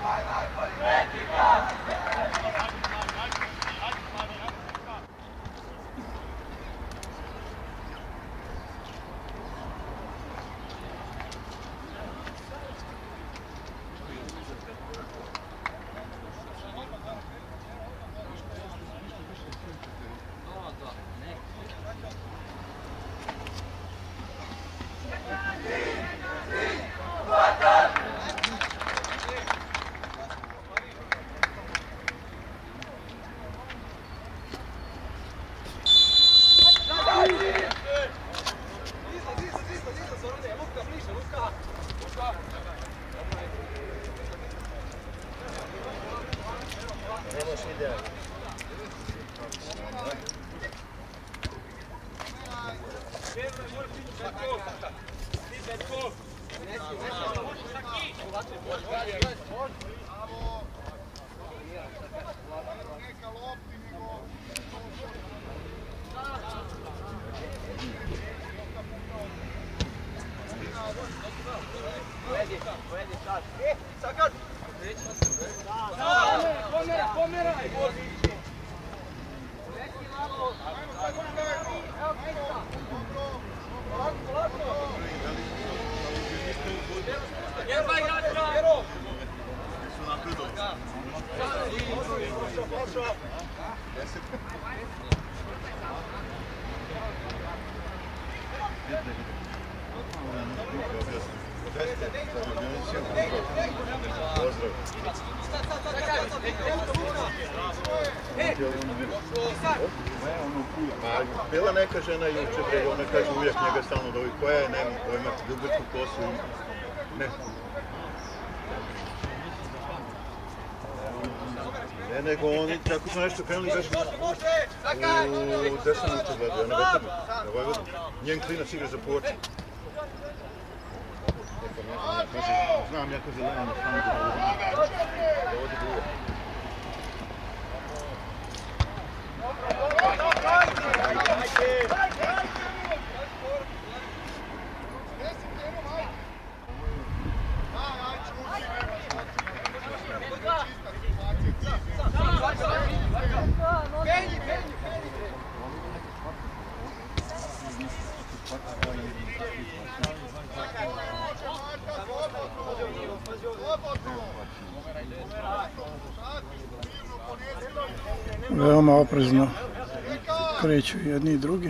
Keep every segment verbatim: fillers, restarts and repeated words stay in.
Bila neka žena juče, bre, ona kaže uvijek njega stalno dovi, koja je, nema pojma, ljubačku kosu i ne. Ne, nego oni, kako smo nešto krenuli, baš u desnom uče gledaju, ja na Veternu, na Vojvodu. Njen klinac igra za Porto. Znam, ja kaže Lejana, samo da dovodi druga. Veoma oprezno kreću jedni i drugi.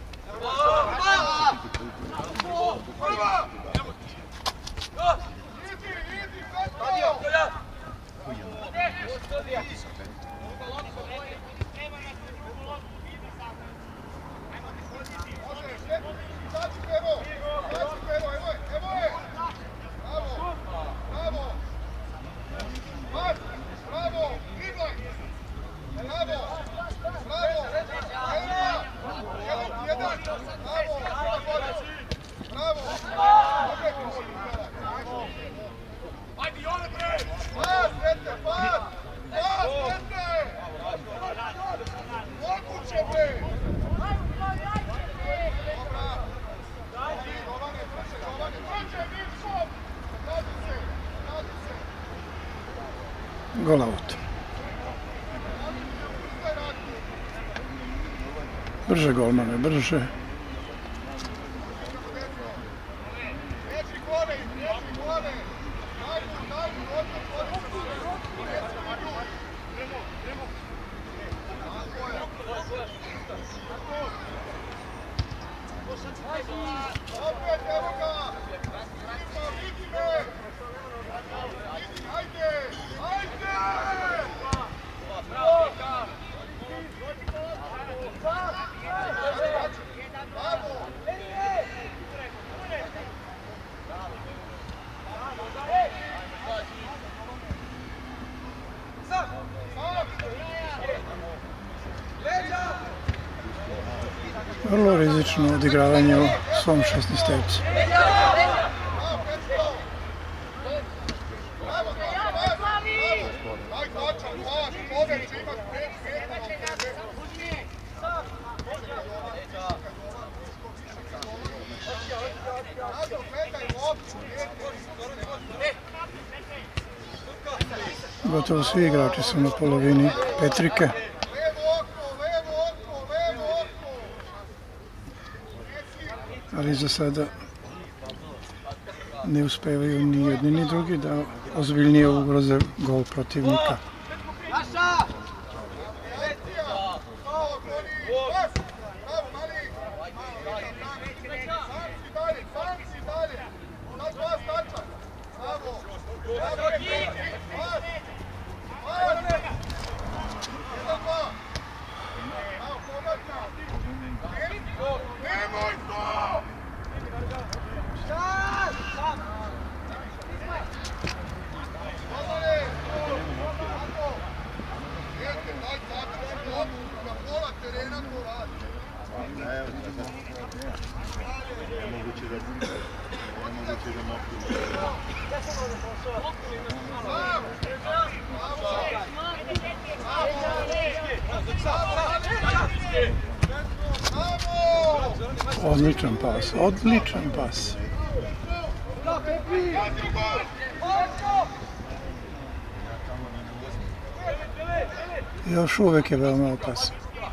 Gol out. Brže golmane, brže. Vrlo rizično odigravanje u svom šesnaestevcu. Gotovo svi igrači su na polovini Petrike. Ali za sada ne uspevaju ni jedni ni drugi da ozbiljnije ugroze gol protivnika. Odličan pas, odličan pas. Još uvek je veoma opasan.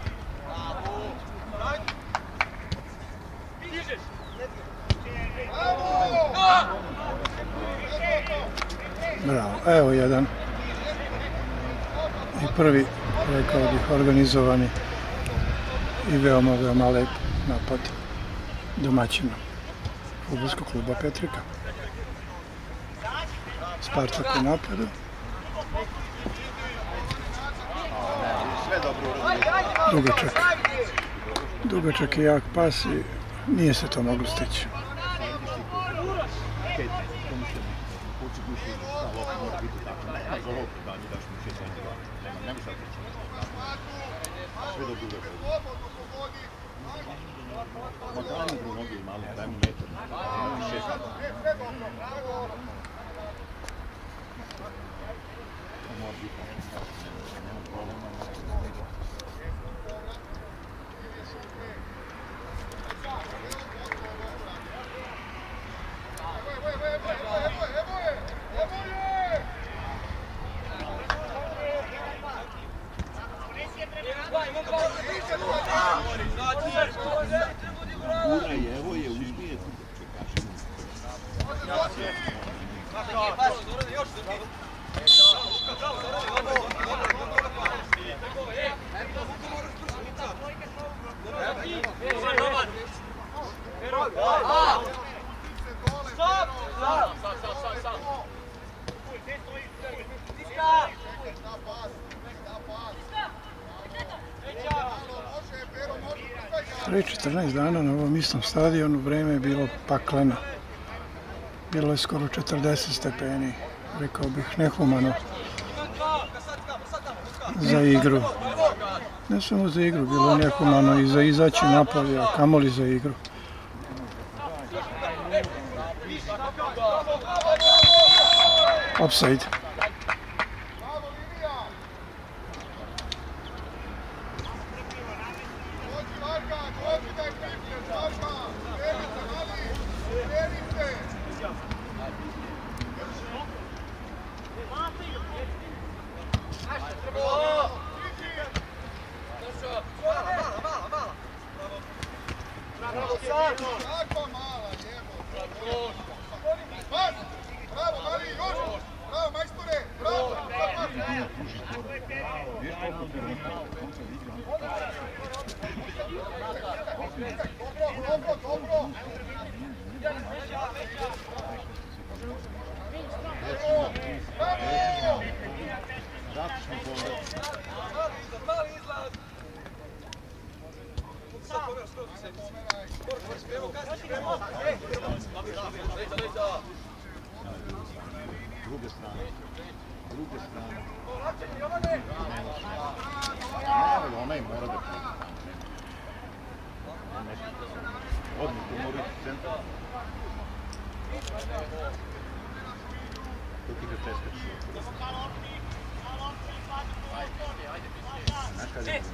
Bravo, evo jedan. I prvi, rekao bih, organizovani i veoma, veoma lep napad domaćina fudbalskog kluba Petrika. Spartak u napadu. Dugačak. Dugačak i jak pas i nije se to moglo stići. Pre četrnaest dana na ovom istom stadionu vreme je bilo pakleno. Bilo je skoro četrdeset stepeni, rekao bih nehumano za igru. Ne samo za igru, bilo je nehumano i za izaći napolje, a kamoli za igru. Offside. Druge strane. Druge strane. Onaj mora da odmah umori centar. To ti ga preskači. Znaš kada je?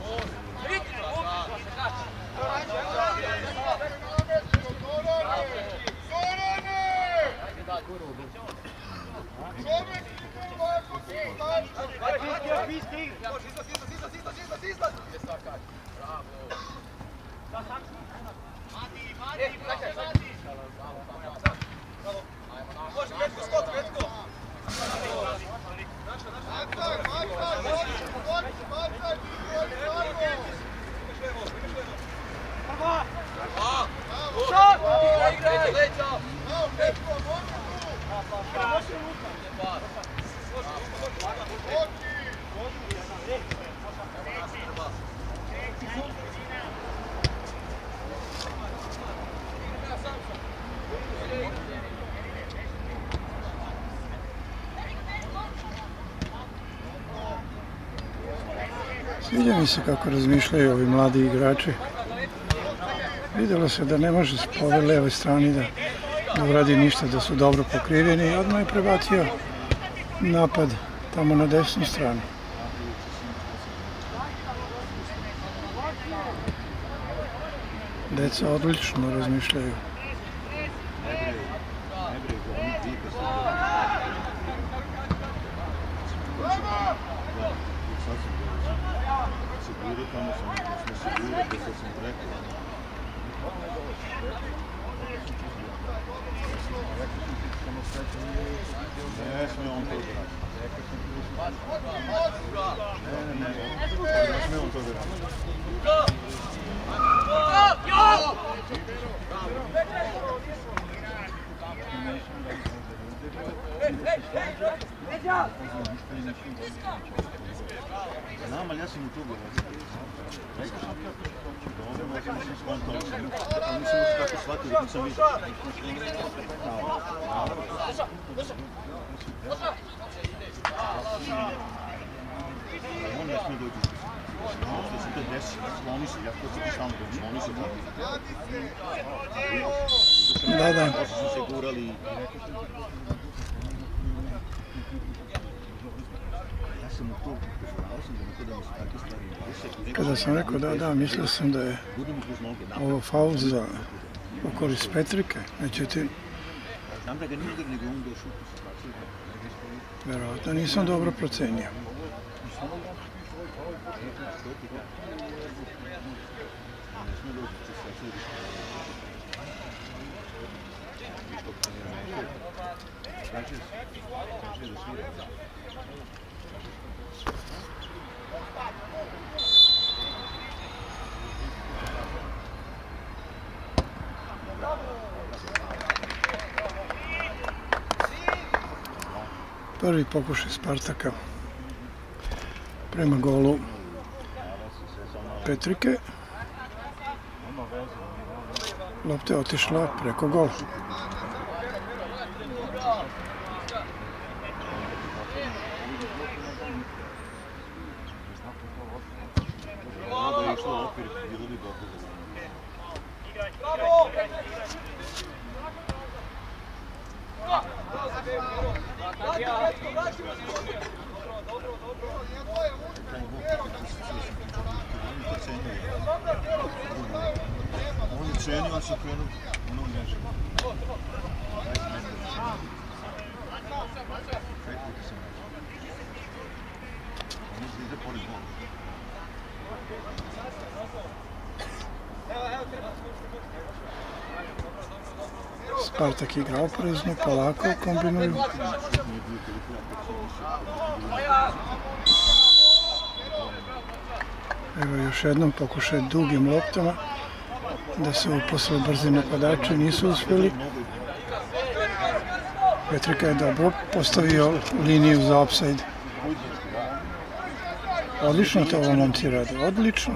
Sviđa mi se kako razmišljaju ovi mladi igrači. Vidjelo se da ne može po ovoj levoj strani da ne uradi ništa, da su dobro pokriveni i odmah je prebacio napad tamo na desnu stranu. Deca odlično razmišljaju. Ne sme on to ugrati. Ne, ne, ne, ne sme on to ugrati. Znam, ali ja sam u tu govorio. Rekao sam dobro, možda nisam skontao, ali nisam još tako shvatio dok nisam vidio. On ne smije doći u ono što se to desi, sloni se, ja to sam sam to, sloni se tako. Da, da. Posle su se gurali i ja sam u to, znao sam da neko da mi se takve stvari desi. Kada sam rekao da, da, mislio sam da je ovo faul za u korist Petrike, međutim, znam da ga nije udarili ga on došao u situaciju. verovatno nisam dobro procenio. Prvi pokušaj Spartaka prema golu Petrike. Lopta je otišla preko gola. Da je išlo okvir, bilo bi dobro. On je cenio, on se krenuo ono mreže. Čekajte se mreže. On ide pored gola. Spartak igra oprezno, polako kombinuju. Evo još jednom pokušaj dugim loptama da se uposle brzi napadači, nisu uspjeli. Petrika je dobro postavio liniju za offside. Odlično to ovo momci rade, odlično.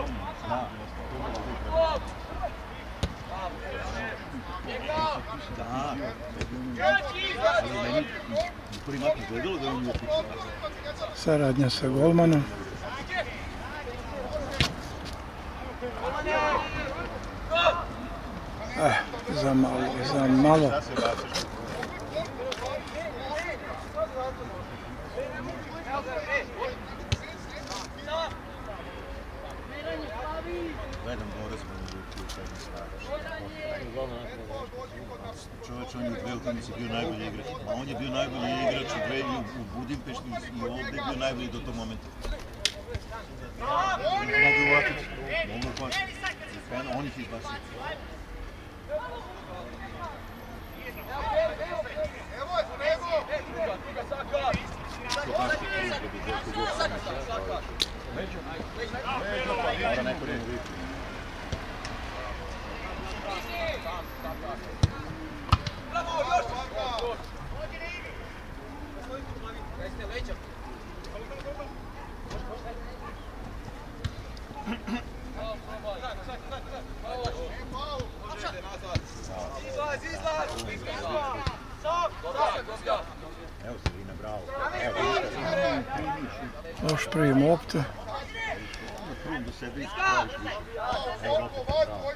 Saradnja sa golmanom. Eh, za malo, za malo. Gledam gore smo na ljudi. Čovječ, on je u dve utakmice bio najbolji igrač. A on je bio najbolji igrač u dve u Budimpešti i ovdje je bio najbolji do tog momenta. Mogu uvatiti, mogu uvatiti. On ih izbacio. Mora neko ne uvijek. Evo se Vina, bravo. Loš prijem lopte. Prvom do sebe ispraviš više. Evo opet, bravo.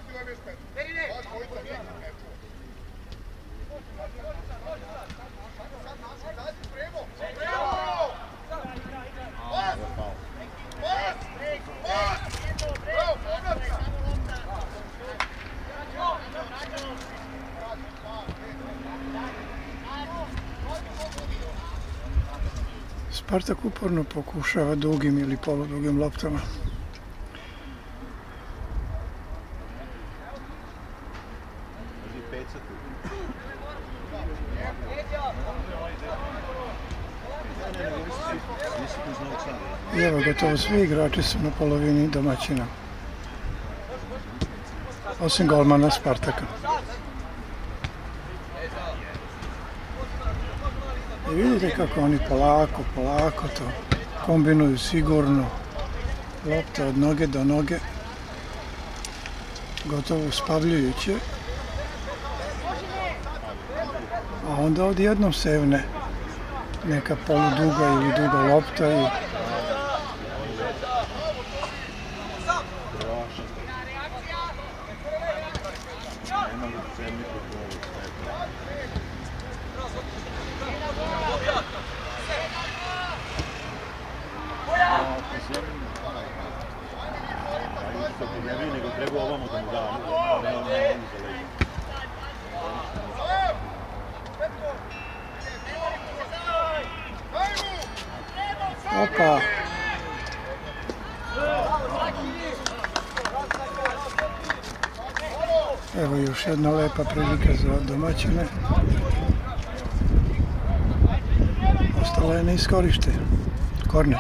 Spartak uporno pokušava dugim ili poludugim loptama. I evo, gotovo svi igrači su na polovini domaćina. Osim golmana Spartaka. I vidite kako oni polako, polako to kombinuju sigurno. Lopte od noge do noge. Gotovo uspavljujuće. A onda odjednom sevne neka poluduga ili duga lopta i nego treba ovamo da mu da, ne on ne mogu za leđa. Opa! Evo još jedna lepa prilika za domaćine. Ostala je neiskorištena. Korner.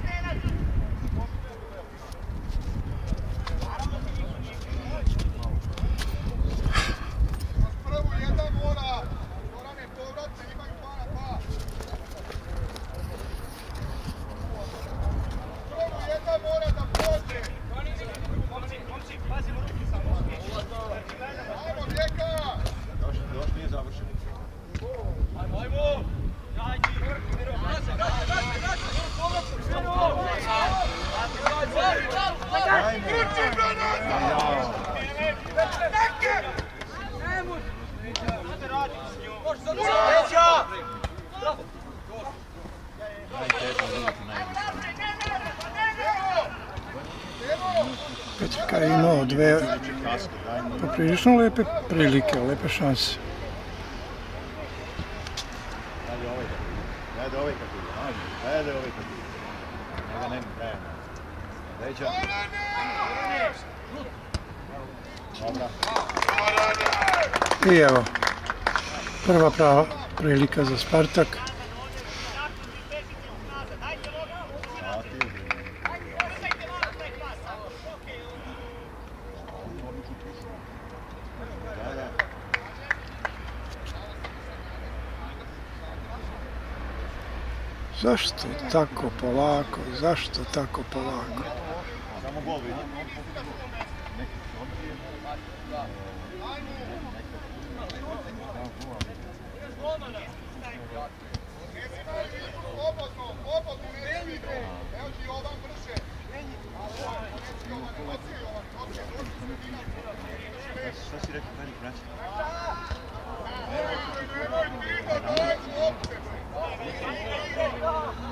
Petrka je imao dve poprilično lepe prilike, lepe šanse. Gledaj ovaj kako je, gledaj ovaj kako je. Njega nema trajena. Leđa. Dobra. I evo, prva prava prilika za Spartak. Zašto tako polako? Zašto tako polako? Samo gol vidi. Šta si rekao, meni vraća?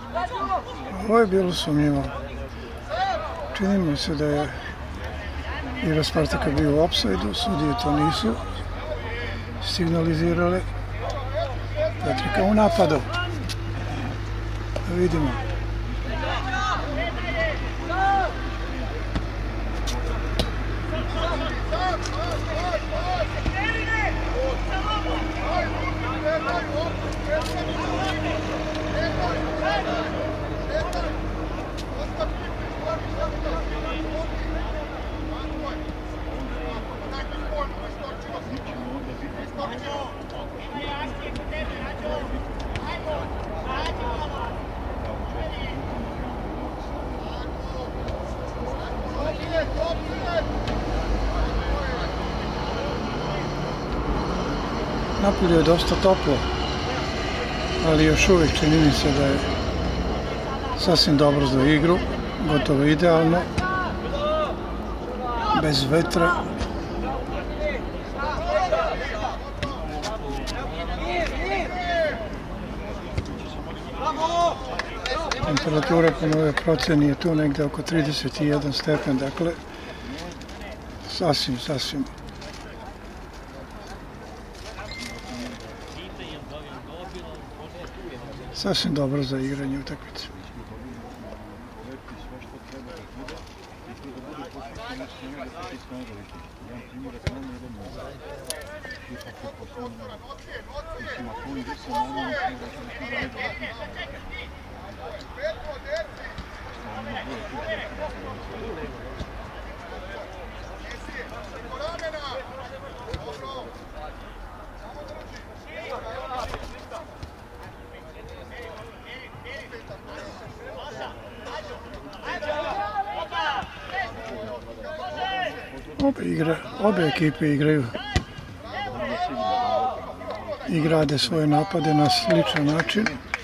Ovo je bilo sumnjivo. Čini mi se da je Igra Spartaka bio u opsajdu, sudije to nisu signalizirale. Petrika u napadu. Da vidimo. Napolje je dosta toplo, ali još uvijek čini mi se da je sasvim dobro za igru, gotovo idealno, bez vetra. Temperatura po nove proceni je tu negde oko trideset jedan stepen, dakle sasvim, sasvim sasvim dobro za igranje utakmice. Obe, igra, obe ekipe igraju i grade svoje napade na sličan način.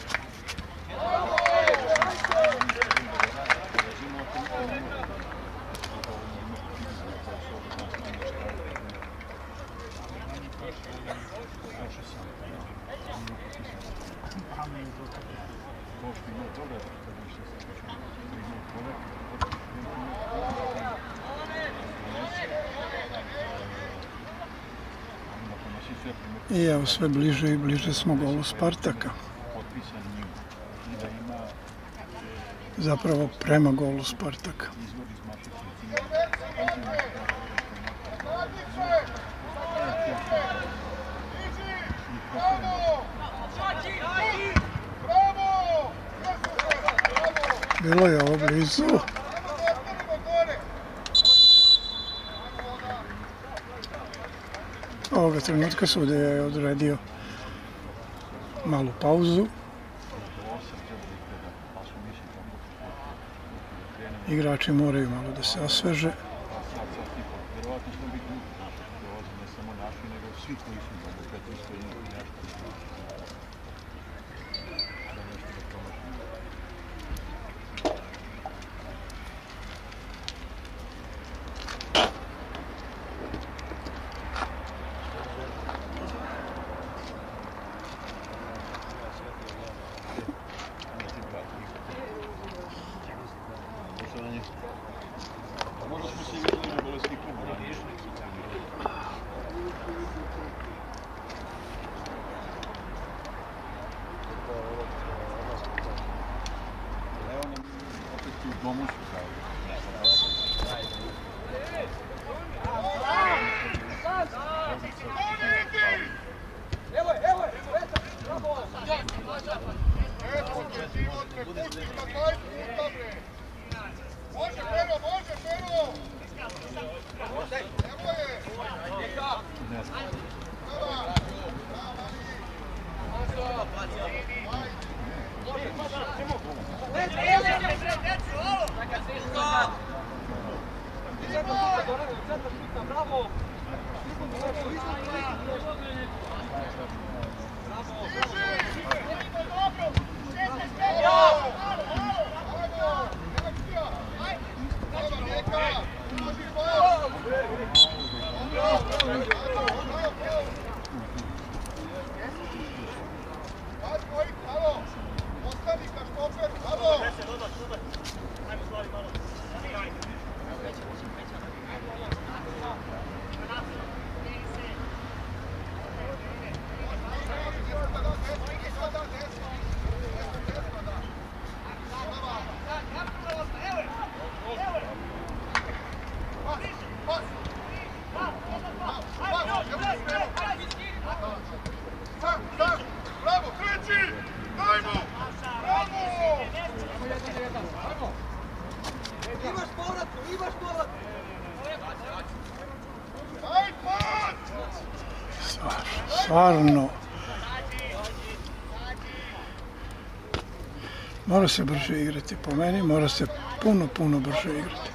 I evo sve bliže i bliže smo golu Spartaka. Zapravo prema golu Spartaka. Bilo je ovo blizu. Ovoga trenutka sudija je odredio malu pauzu. Igrači moraju malo da se osveže. Imaš povratku, imaš povratku! Stvarno. Mora se brže igrati, po meni mora se puno, puno brže igrati.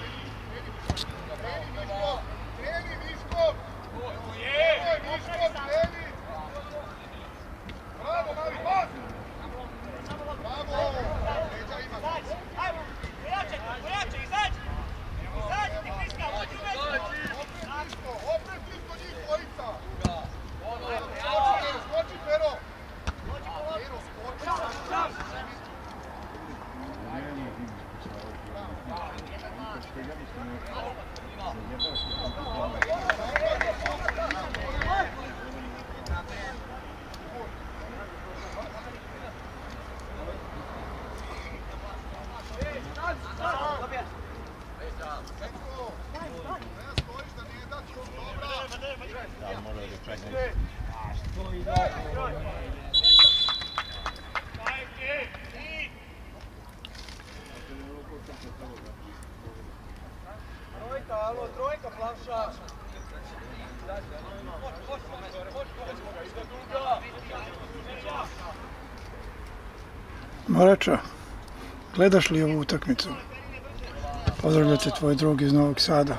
Morača, gledaš li ovu utakmicu? Pozdravljate tvoj drug iz Novog Sada.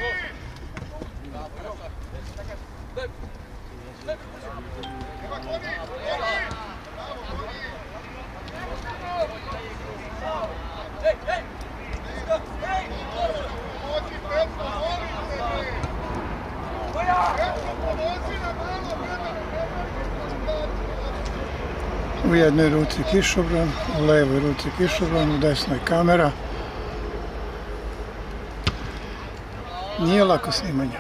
U jednoj ruci kišobran, u levoj ruci kišobran, u desnoj kamera. Nije lako snimanje.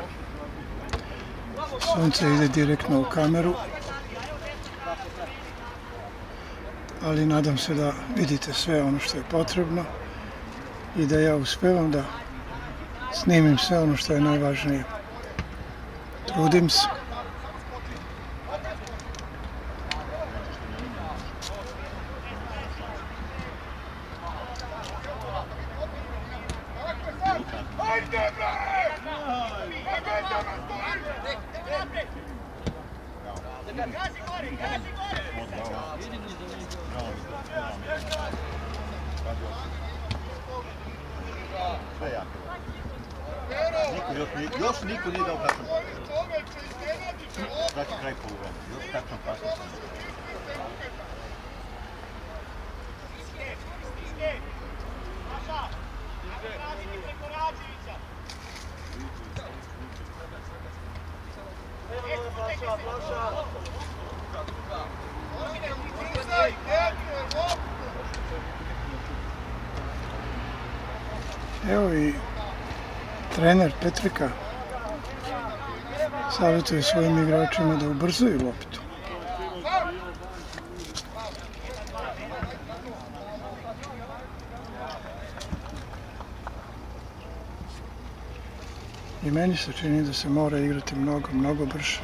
Sunce ide direktno u kameru. Ali nadam se da vidite sve ono što je potrebno i da ja uspevam da snimim sve ono što je najvažnije. Trudim se. Još niko nije dao tačan pas. Znači kraj poluvremena. Još tačan pas. Evo i trener Petrika savjetuje svojim igračima da ubrzaju loptu. I meni se čini da se mora igrati mnogo, mnogo brže.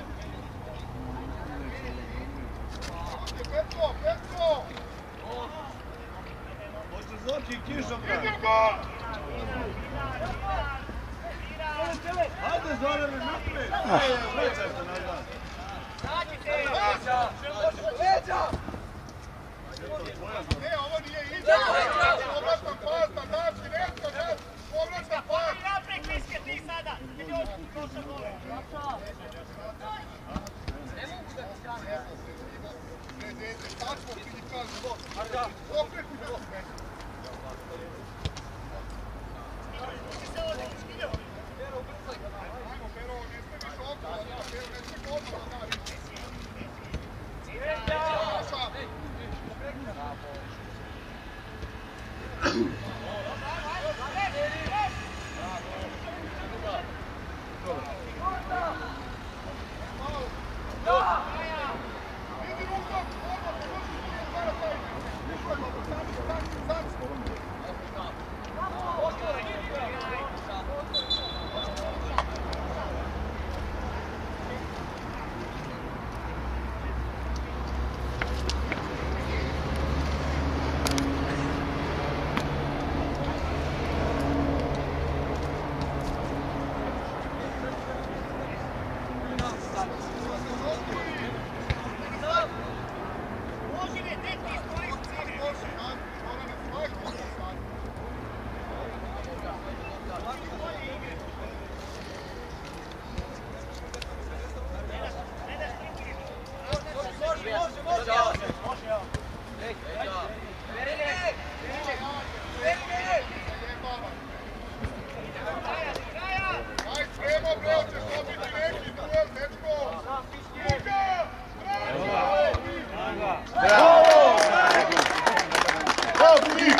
Bravo,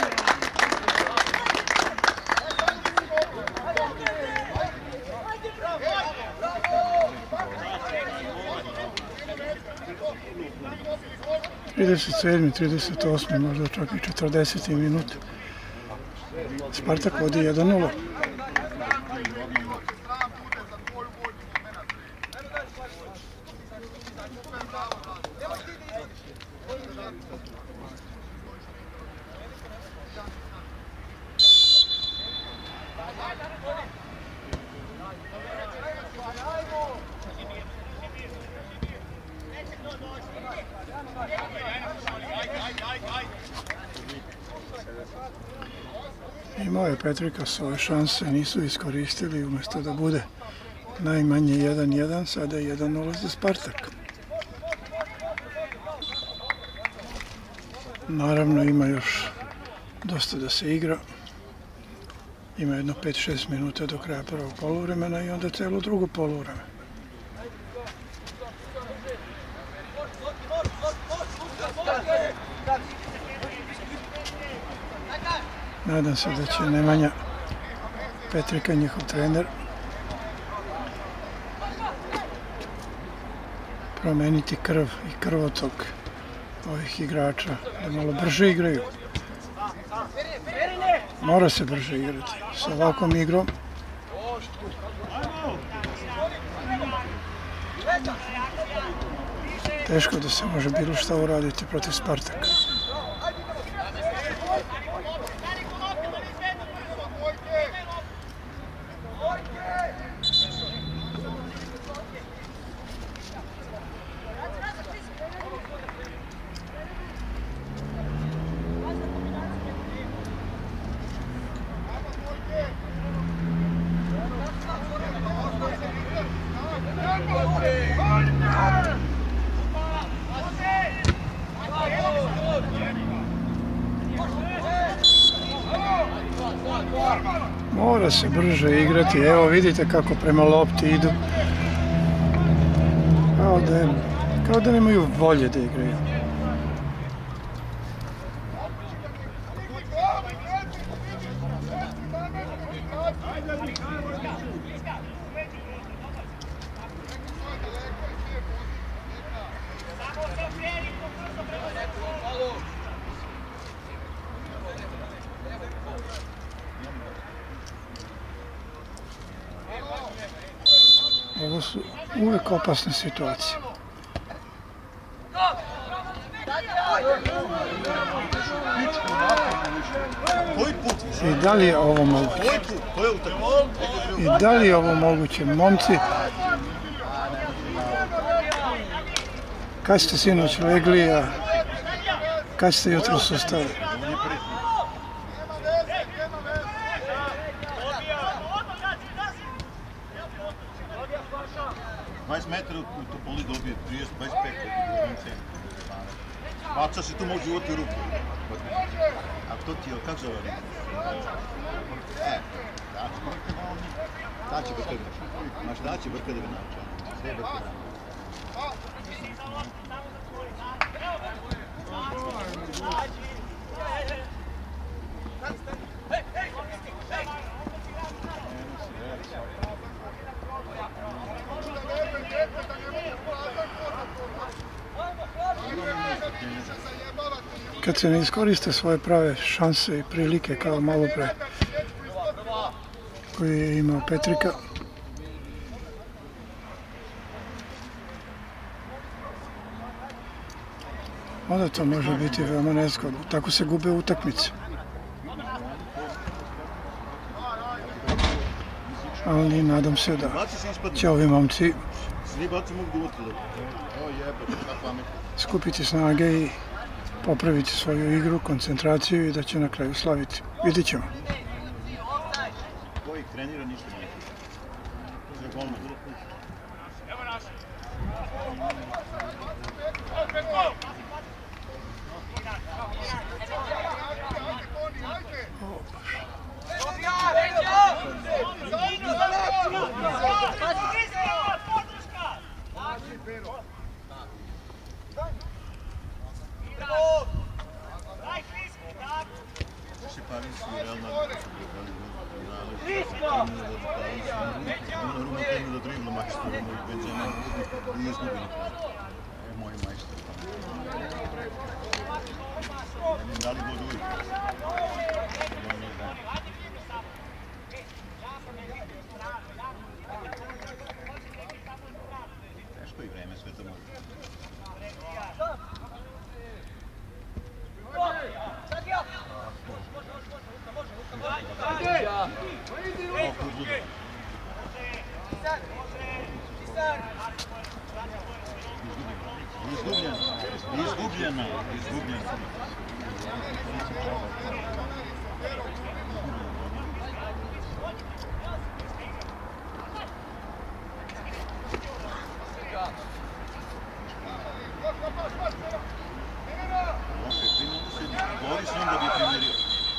trideset sedmi, trideset osmi, možda čak i četrdeseti minut. Spartak vodi jedan nula. Imao je Petrika svoje šanse, nisu iskoristili, umjesto da bude najmanje jedan jedan, sada je jedan nula za Spartak. Naravno ima još dosta da se igra, ima jedno pet šest minuta do kraja prvog poluvremena i onda celo drugo poluvreme. Nadam se da će Nemanja Petrika, njihov trener, promeniti krv i krvotok ovih igrača, da malo brže igraju. Mora se brže igrati. Sa ovakvom igrom teško da se može bilo šta uraditi protiv Spartaka. Mora se brže igrati, evo vidite kako prema lopti idu. Kao da, kao da nemaju volje da igraju. Ovo su uvek opasne situacije. I da li je ovo moguće? I da li je ovo moguće? Momci, kad ste sinoć legli, a kad ste jutros ustali? dvadeset metara u Topoli dobije, trideset, dvadeset pet. Baca se tu može uvati u ruku. A to ti je, kako zove? E, da će brka da naša. Znaš, da će brka da ga naša. Sve brka da naša. Kad se ne iskoriste svoje prave šanse i prilike kao malo pre koji je imao Petrika, onda to može biti veoma nezgodno. Tako se gube utakmice. Ali nadam se da će ovi momci skupiti snage i popraviti svoju igru, koncentraciju i da će na kraju slaviti. Vidit ćemo. Ko ih trenira ništa nije. Sve golman. Evo naš. Paris i Real Madrid su gledali nalaz. Roma krenu da dribla majstorom i Benzema i izgubili. E, moj majstor. Ne znam da li boduju. Teško i vreme, sve to može. Izgubljena, izgubljena, izgubljena. Boris onda bi primirio.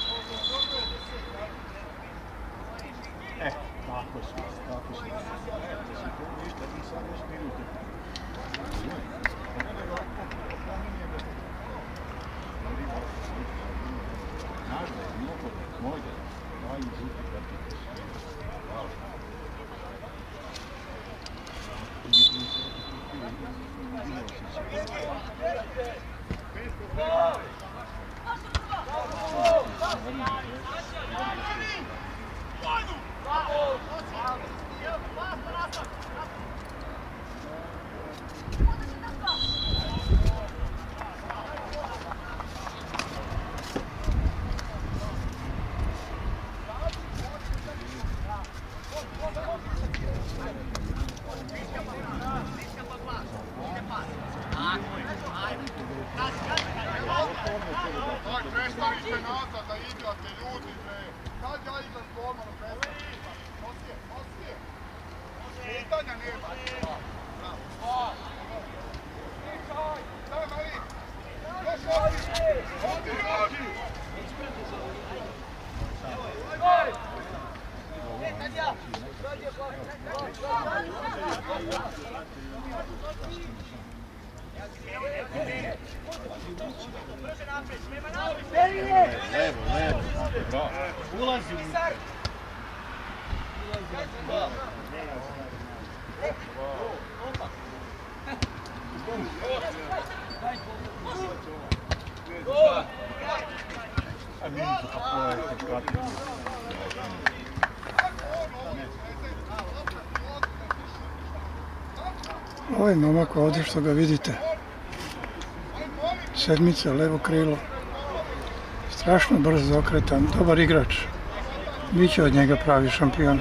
E, tako smo, tako smo. Ništa, mi sad još minute. Znaš da je mnogo, moj da, daj mi žuti kartice. Hvala. Prestanite nazad da igrate ljudi, bre. Kad ja igram golmano, prestanite. Poslije, poslije. Pitanja nema. Daj, Mari. Još ovdje. Ovdje radi. Levo, levo, bravo. Ulazi u Ovaj momak ovdje što ga vidite, sedmica, levo krilo, strašno brzo okretan, dobar igrač. Biće od njega pravi šampion.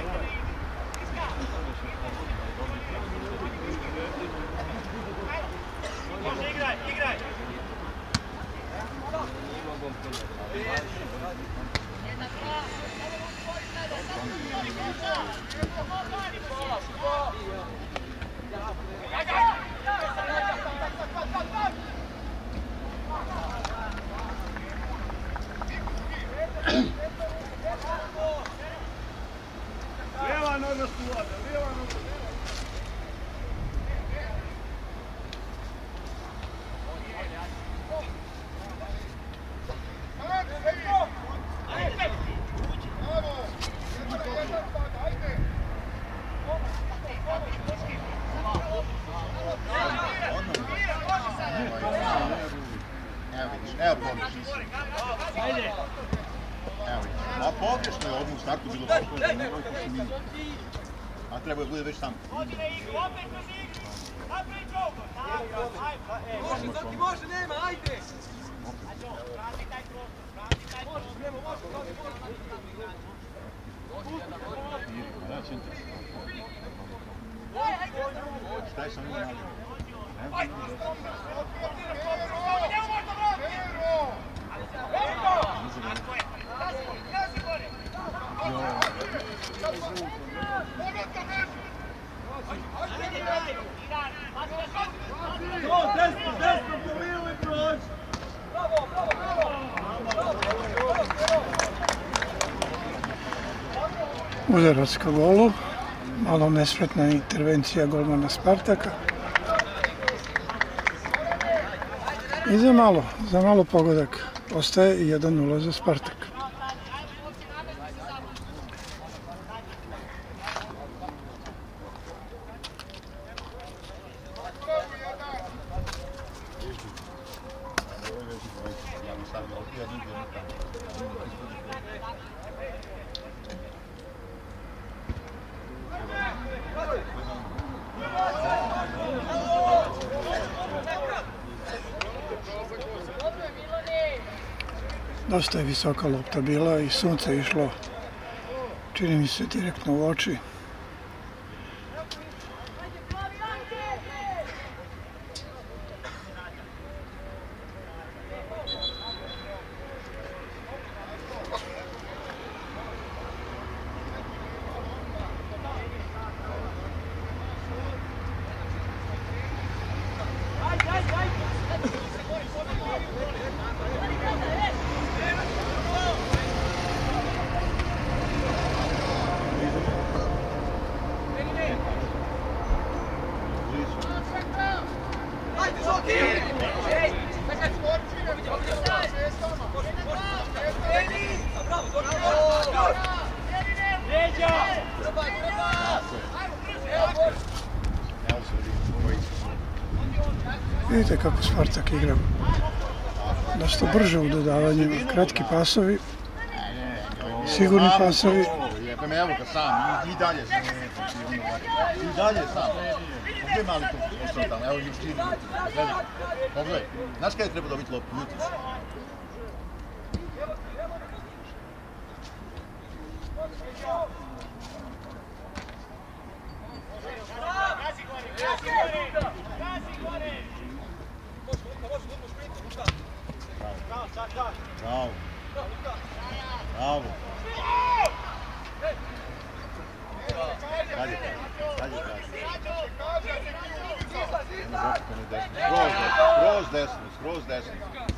Evo pogrešno. Evo, a pogrešno je odmah u startu bilo pogrešno. A treba je bude već tamo. Može, Zoki, može, nema, ajde! Šta je sa mnom radio? Udarac ka golu, malo nespretna intervencija golmana Spartaka. I za malo, za malo pogodak. Ostaje jedan nula za Spartak. Dosta je visoka lopta bila i sunce je išlo, čini mi se, direktno u oči. Vidite kako Spartak igra. Dosta brže u dodavanjima, kratki pasovi, sigurni pasovi. Evo ga sam, i dalje sam. I dalje sam. Gdje mali tu ostao tamo, evo i čini. Pogledaj, znaš kada je treba dobiti loptu? Jutros. Bravo. Bravo. Dalje, dalje, dalje. Skroz desno, skroz desno.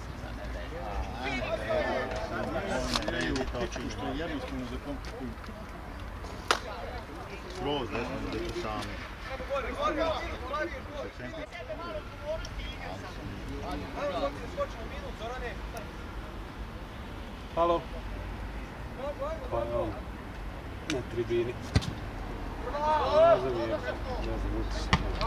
Što je jednostavno za komplikuju. Skroz desno, da je to sami. Halo? Pa je on na tribini. Ne znam je, ne znam utiš.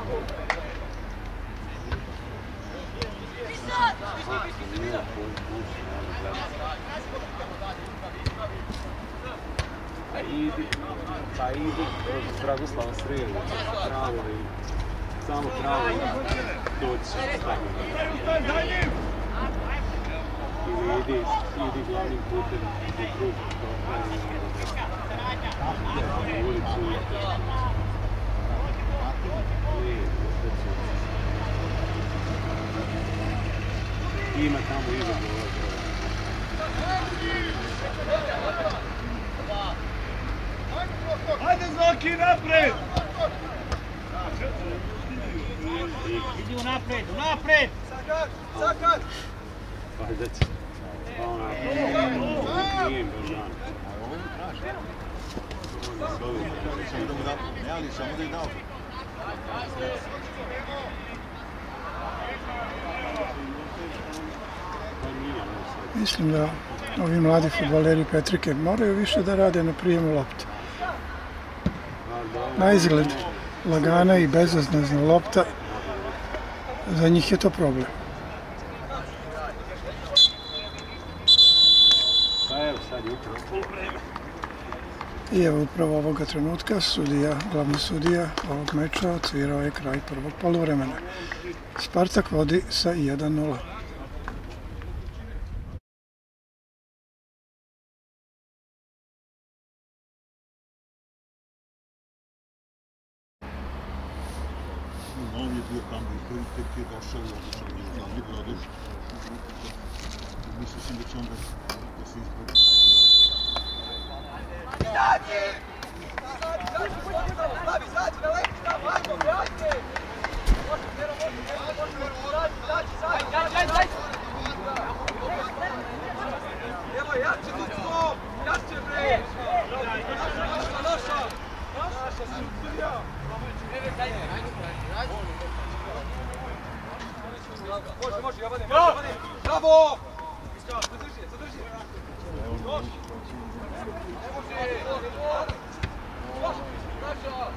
Nije koji puši, ne znam. Pa idi, pa idi kroz Dragoslava Sredovića, pravo i samo pravo i doći će stavljeno. Ili idi, idi glavnim putem do drugog toka i na ulicu i ima tamo iza dolaze. Hajde Zoki, napred! Idi unapred, unapred! Sakar, sakar! Hajde će. Pa ona, nije im baš dan. Ovo mi traži. Samo da mu dao. Ne, ali samo da je dao. Mislim da ovi mladi fudbaleri Petrike moraju više da rade na prijemu lopte. Na izgled lagana i bezazlena lopta, za njih je to problem. I evo upravo ovoga trenutka sudija, glavni sudija ovog meča odsvirao je kraj prvog poluvremena. Spartak vodi sa jedan nula. On je bio tamo i prvi tek je došao i odličan je odlično odlično. Mislim da će onda da se izbori. Slavi, zađi na lepi, stav, ajmo, ajde! Evo, jače tu smo, jače bre! Naša, naša! Naša, sudija! Može, može, ja vadim, ja vadim! Bravo! Zadrži je, zadrži je! Još! Ne može! Još! Naša!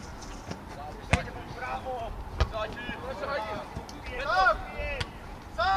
Sam!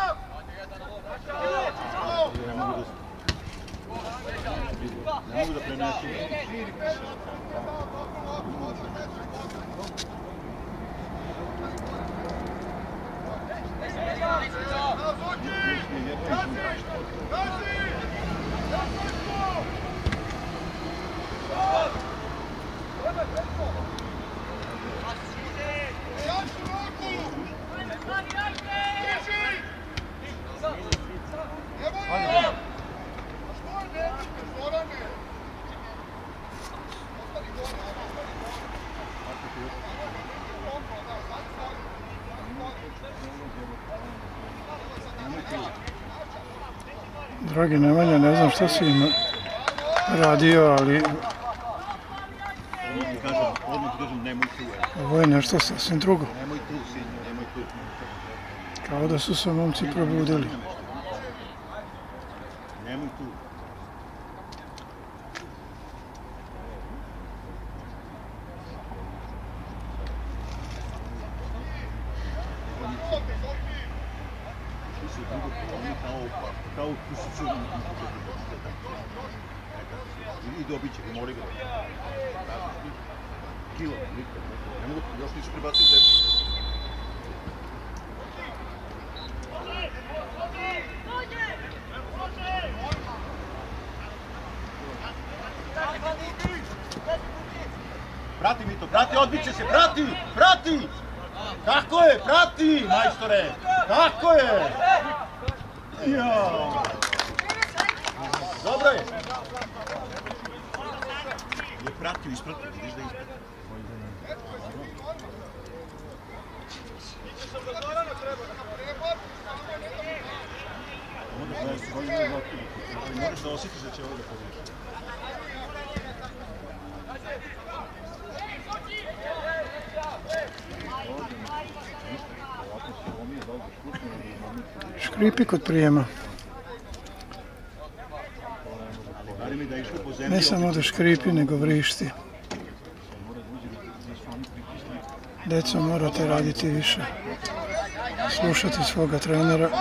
Dragi Nemanja, ne znam šta si im radio, ali Odmah ti kažem, odmah ti kažem, nemoj tu. ovo je nešto sasvim drugo. Nemoj tu, sin, nemoj tu. Kao da su se momci probudili. Nemoj tu. Kao pušiću i dobit će ga, mori ga. Kilo, nikad, ne mogu, još nisu prebacili tebi. Prati mi to, prati, odbit će se, prati, prati! Tako je, prati, majstore, tako je! Jao! Dobro je! Je pratio, ispratio, vidiš da je ispratio. Moraš da osjetiš da će ovo da povuče. Škripi kod prijema. Ne samo da škripi, nego vrišti. Deco, morate raditi više. Slušati svoga trenera.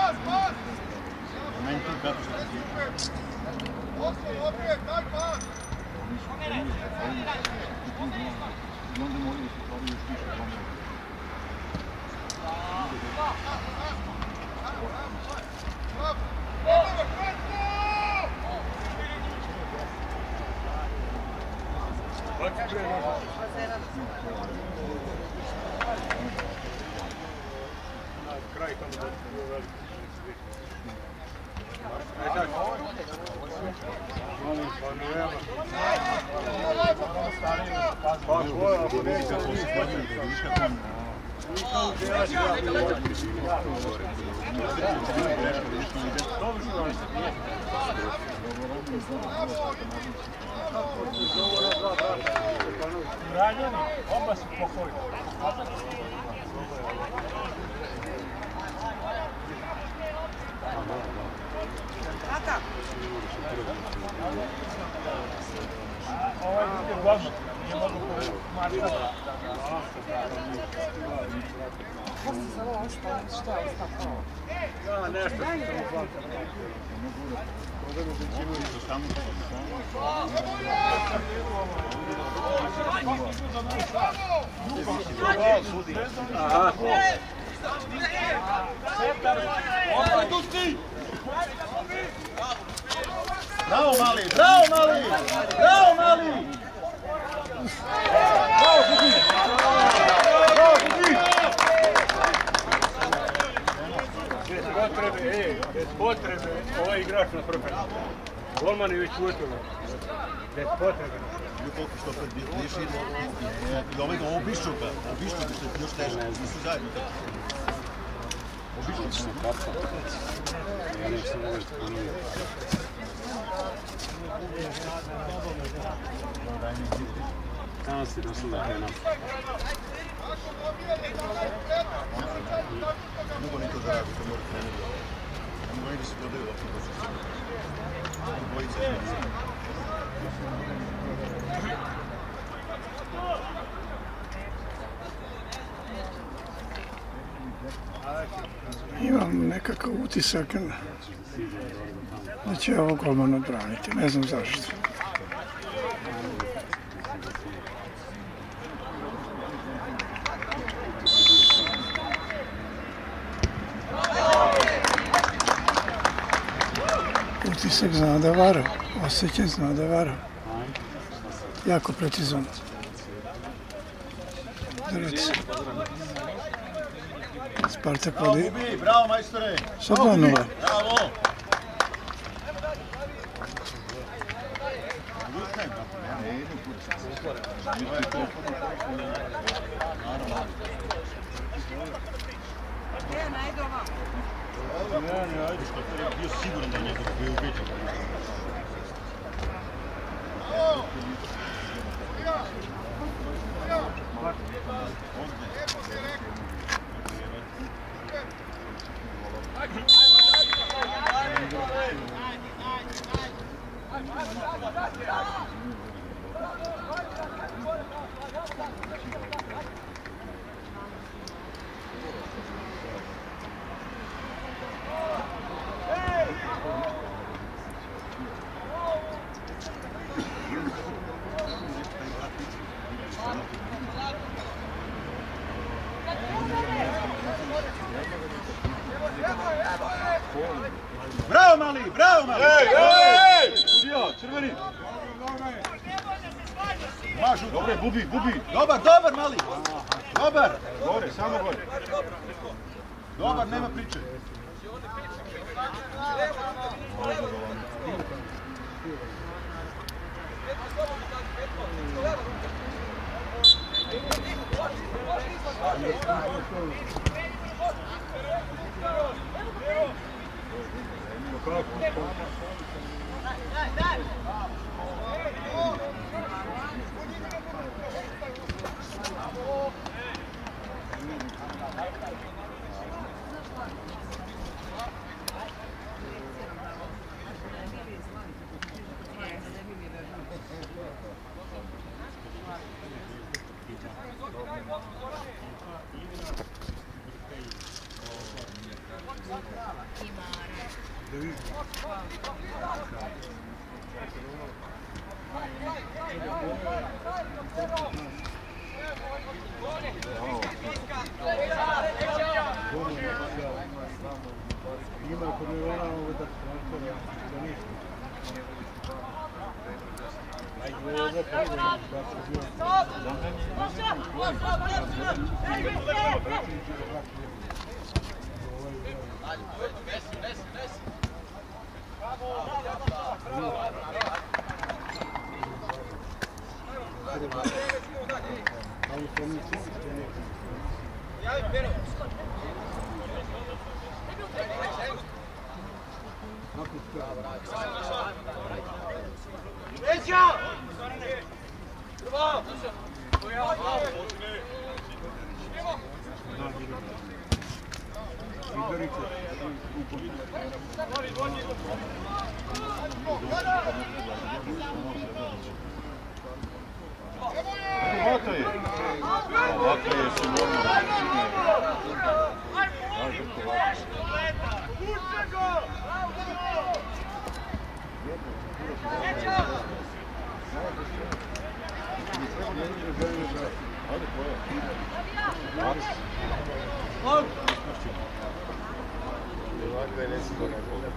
Ranjeni, oba su pokojni. Kaka? Ovaj je glavno, nije mogu markati. Kako se zove ovo što, što je ostalo? Da, nešto što Aha. Bravo, mali! Bravo, mali! Bravo, mali! Bravo, Suki! Bravo, Suki! Bez potrebe, ej, bez potrebe, ovaj igrač na prve. Golman je već uspjelo. Bez potrebe. Koliko što pred diši i ovaj ga obišću ga, obišću ga što je još teže, nisu zajedno. Obišću ga. Ja nisam ovo što ponovio. Tamo si došli da je nam. Mogu niko da radi, to mora treneri. Mogu oni da se dodaju ovako pozicije. Dvojica je. Imam nekakav utisak da će ovo golman odbraniti, ne znam zašto. Utisak zna da vara, osjećaj zna da vara. Jako precizan. Udarac. Spartak vodi Bravo, majstore! sa dva nula. Bravo! Bio siguran da je njegov bio ubeđen. Bravo, mali! Bravo, mali! Ej, ej! Studio, crveni! Mažu! Dobre, bubi, bubi! Dobar, dobar, mali! Dobar! Gore, samo gore! Dobar, nema priče! Ovako je. Ovako je se normalno. Ovako je nesigurno.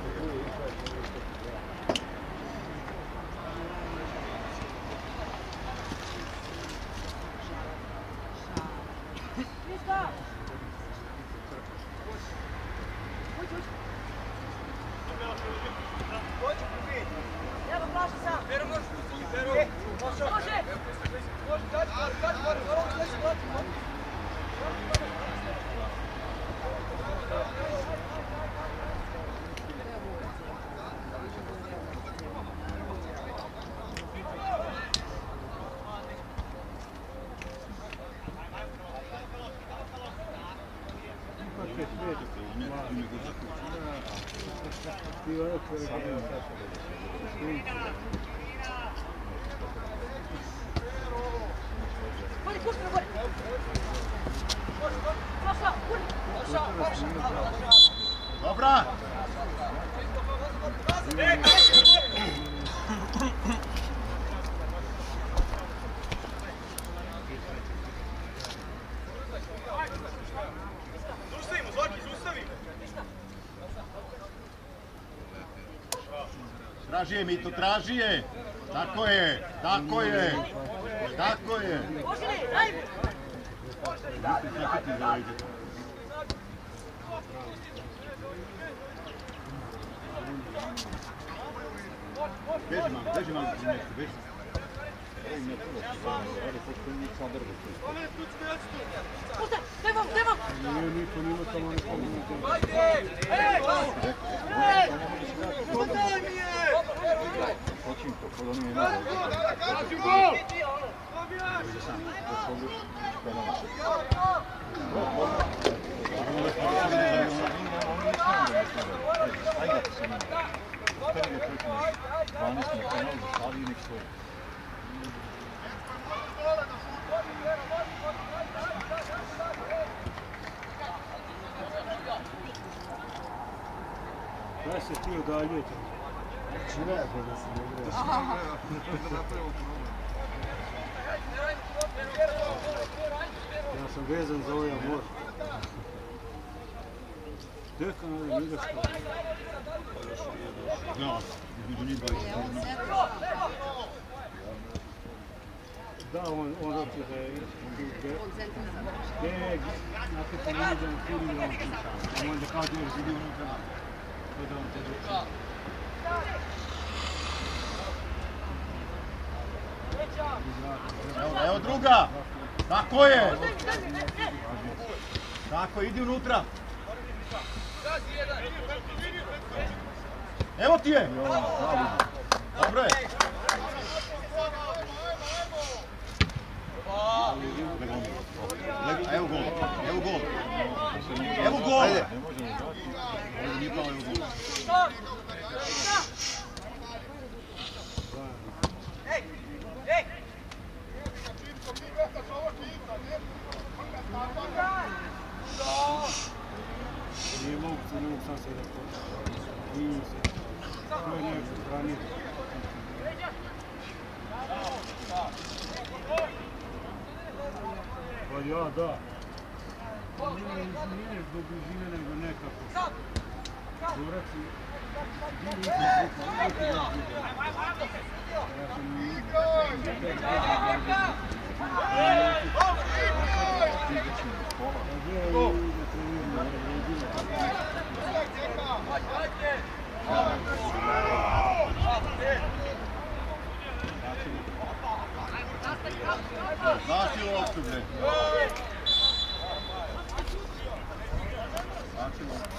Dobra! Traži je, Mito, traži je! Tako je, tako je! Tako je! Beži malo, beži malo, beži. Devam, devam! Nije niko, nima tamo ne pomoći. Ajde! Ej! Ej! Podaj mi je! Hoćim to, kod oni je nema. Kaži gol! Da se ti udaljujete. Čuvajte da se ne greši. Ja sam vezan za ovaj amor. Deka na liga što? Da, između njih dvojica. Da, on, on hoće da je... Gdje je... Znate pa ne idem u film da on priča. Onda kao ti još ide unutra. To da on te doći. Evo, evo druga! Tako je! Tako, idi unutra! Evo ti je! Dobro je! Evo gol, evo gol! Evo gol! Ajde! Ovdje nije pao, evo gol. Nije moguće, ne mogu sam se da počne. Nije se. To je nekako stranije. Pa ja, da. Nije, nije zbog bližine, nego nekako. Duraci. Nije nisam Znači loptu, bre. Znači loptu.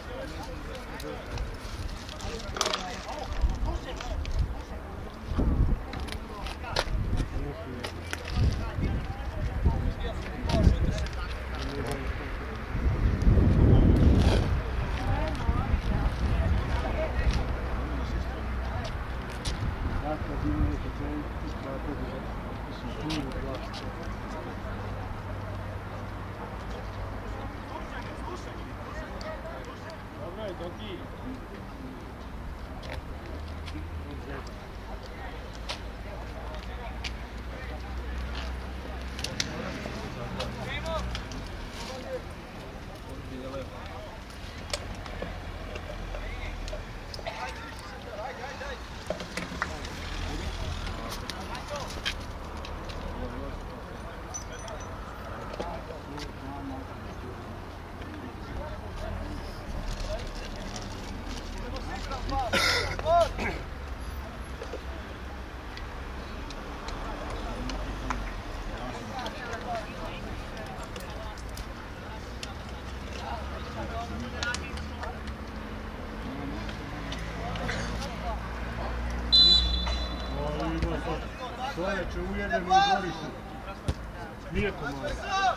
Čovječe, ujedemo u dvorištu. Mlijeko malo.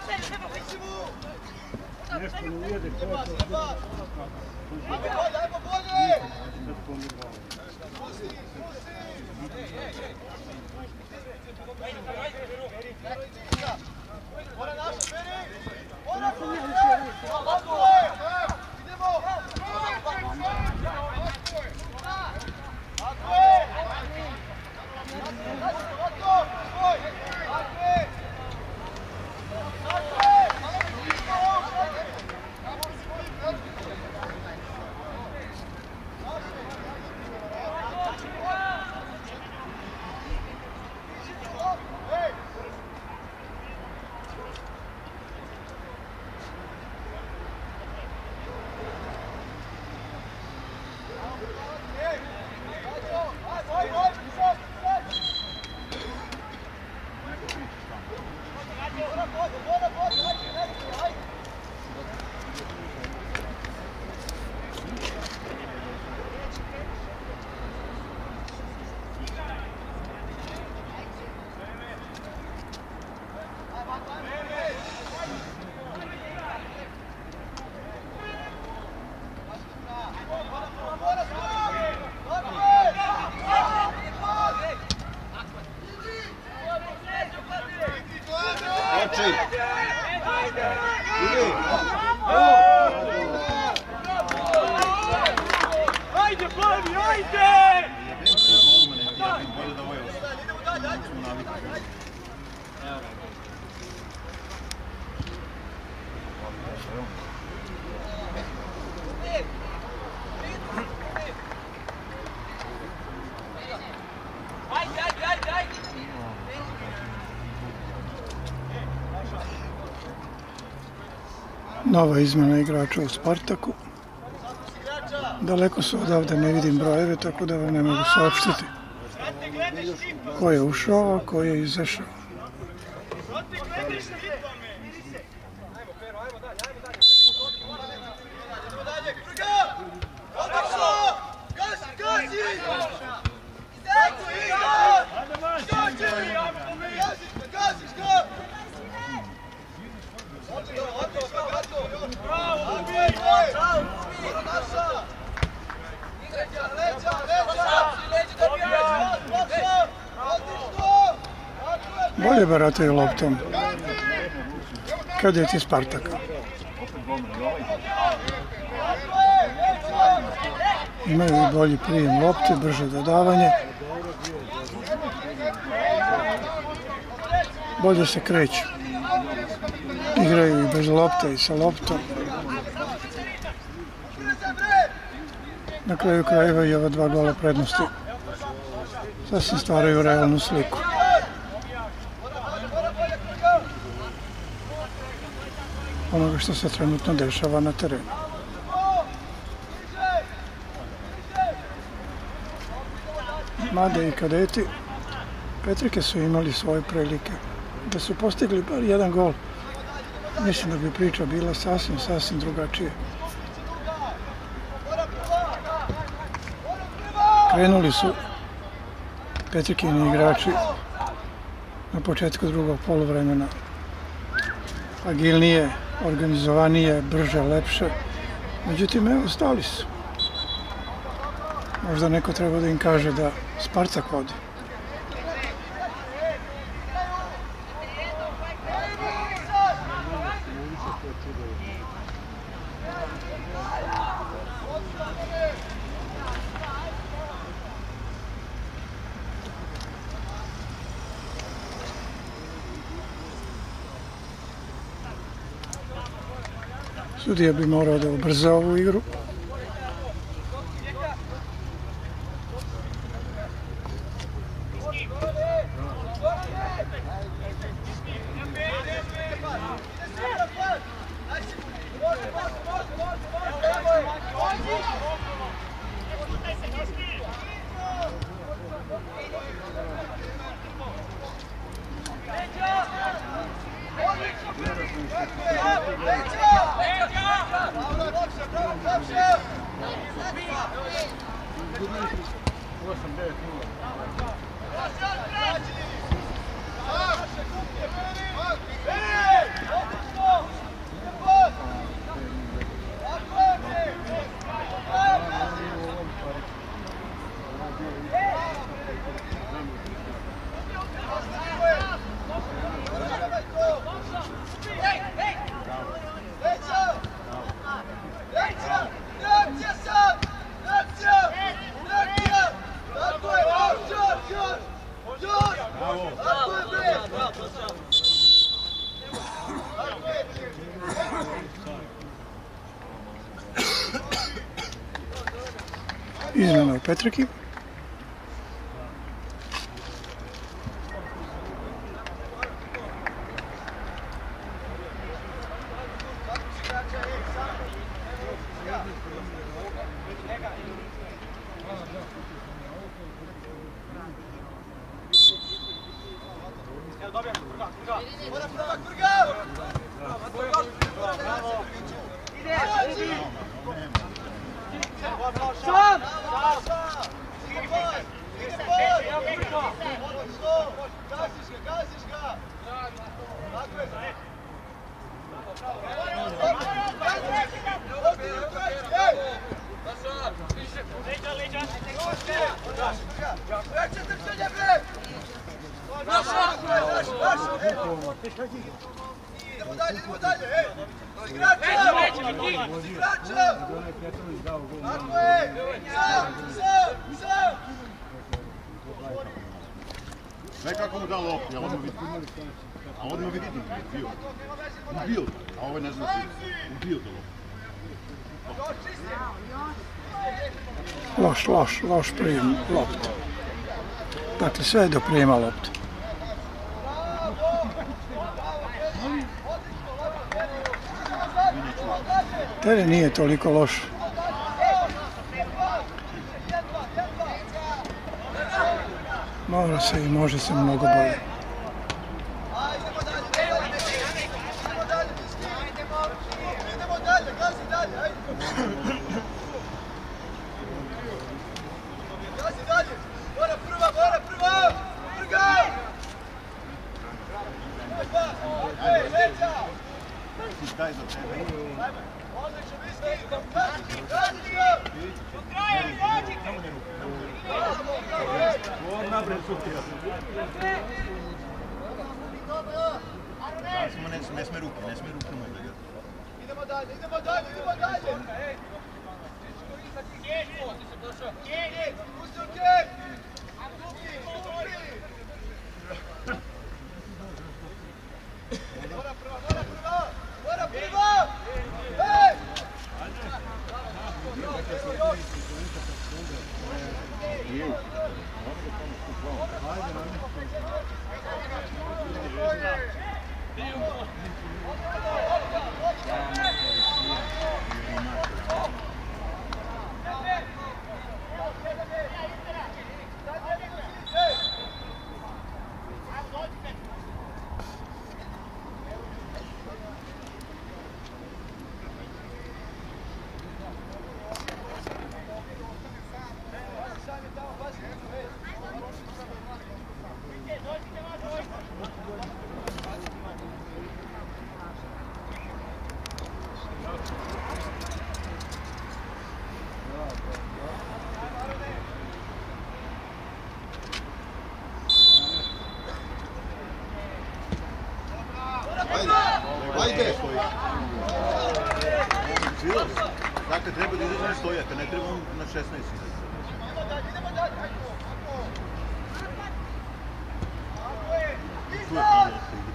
Nešto ne ujede, ko je to? Ajmo bolje! Sad pomiramo. Mora naša, Beri! Ja sam ja učio uvijek. Lako je! Idemo! Lako je! Lako! Svoj! Lako je! Lako je! Lako je! Nova izmena igrača u Spartaku. Daleko su odavde, ne vidim brojeve, tako da vam ne mogu saopštiti ko je ušao, a ko je izašao. Bolje barataju loptom kadeti Spartaka. Imaju i bolji prijem lopte, brže dodavanje. Bolje se kreću. Igraju i bez lopte i sa loptom. Na kraju krajeva i ova dva gola prednosti sasvim stvaraju realnu sliku. Onoga što se trenutno dešava na terenu. Mlade i kadeti Petrike su imali svoje prilike. Da su postigli bar jedan gol, mislim da bi priča bila sasvim, sasvim drugačije. Krenuli su Petrikini igrači na početku drugog poluvremena agilnije, organizovanije, brže, lepše. Međutim, evo, stali su. Možda neko treba da im kaže da Spartak vodi. Sudija bi morao da ubrza ovu igru. Izmena u Petriki. Nekako mu da loptu, ja odmah vidim. A odmah vidim da je bio. Ubio ga, a ovo ne zna da je ubio da loptu. Loš, loš, loš prijem loptu. Dakle, sve je do prijema loptu. Teren nije toliko loš. Mora se i može se mnogo bolje. Daj za tebe. Samo ne sme ruke, ne sme ruke mu igrati. Idemo dalje, idemo dalje, idemo dalje! Pusti ruke! Mora prva, mora prva! Mora prva! Hej! Ajde! Dakle, treba da izađe na stojaka, ne treba na šesnaest izađe. Tu je pravo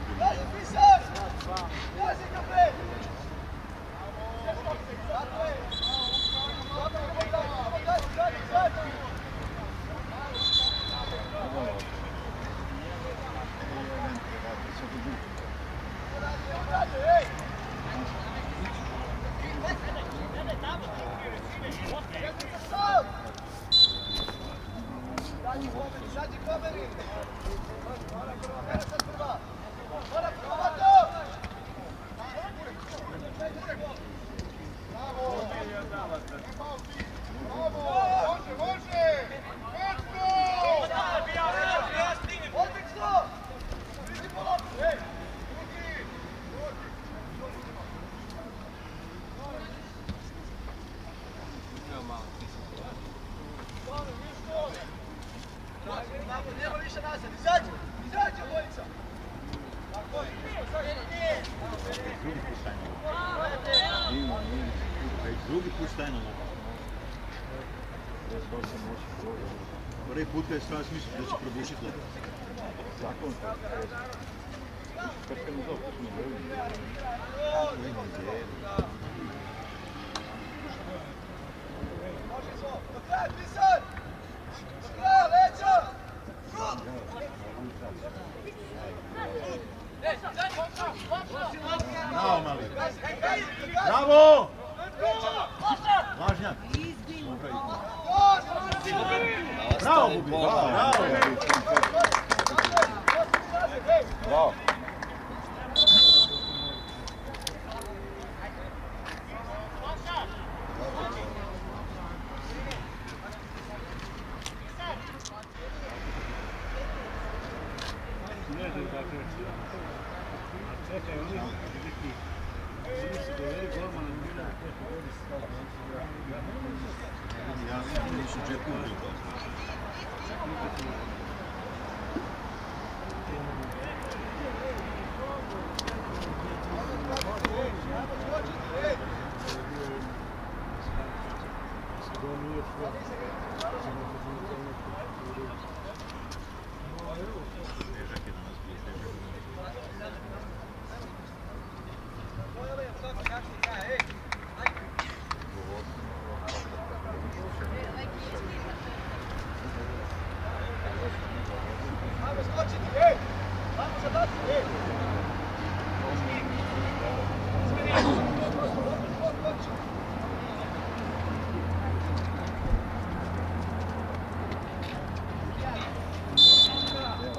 drugi put staje na lopu. Prvi put kada je strana smisli da će probušiti lopu. Zakon tako. Kad se mu zove, kad se mu zove. Do kraja, Pisan! Do kraja, leđa! Bravo, mali. Bravo! Lažnjak. Bravo, Bubi, bravo, bravo. Bravo. Ja sam nisu džepu ubio. Težak je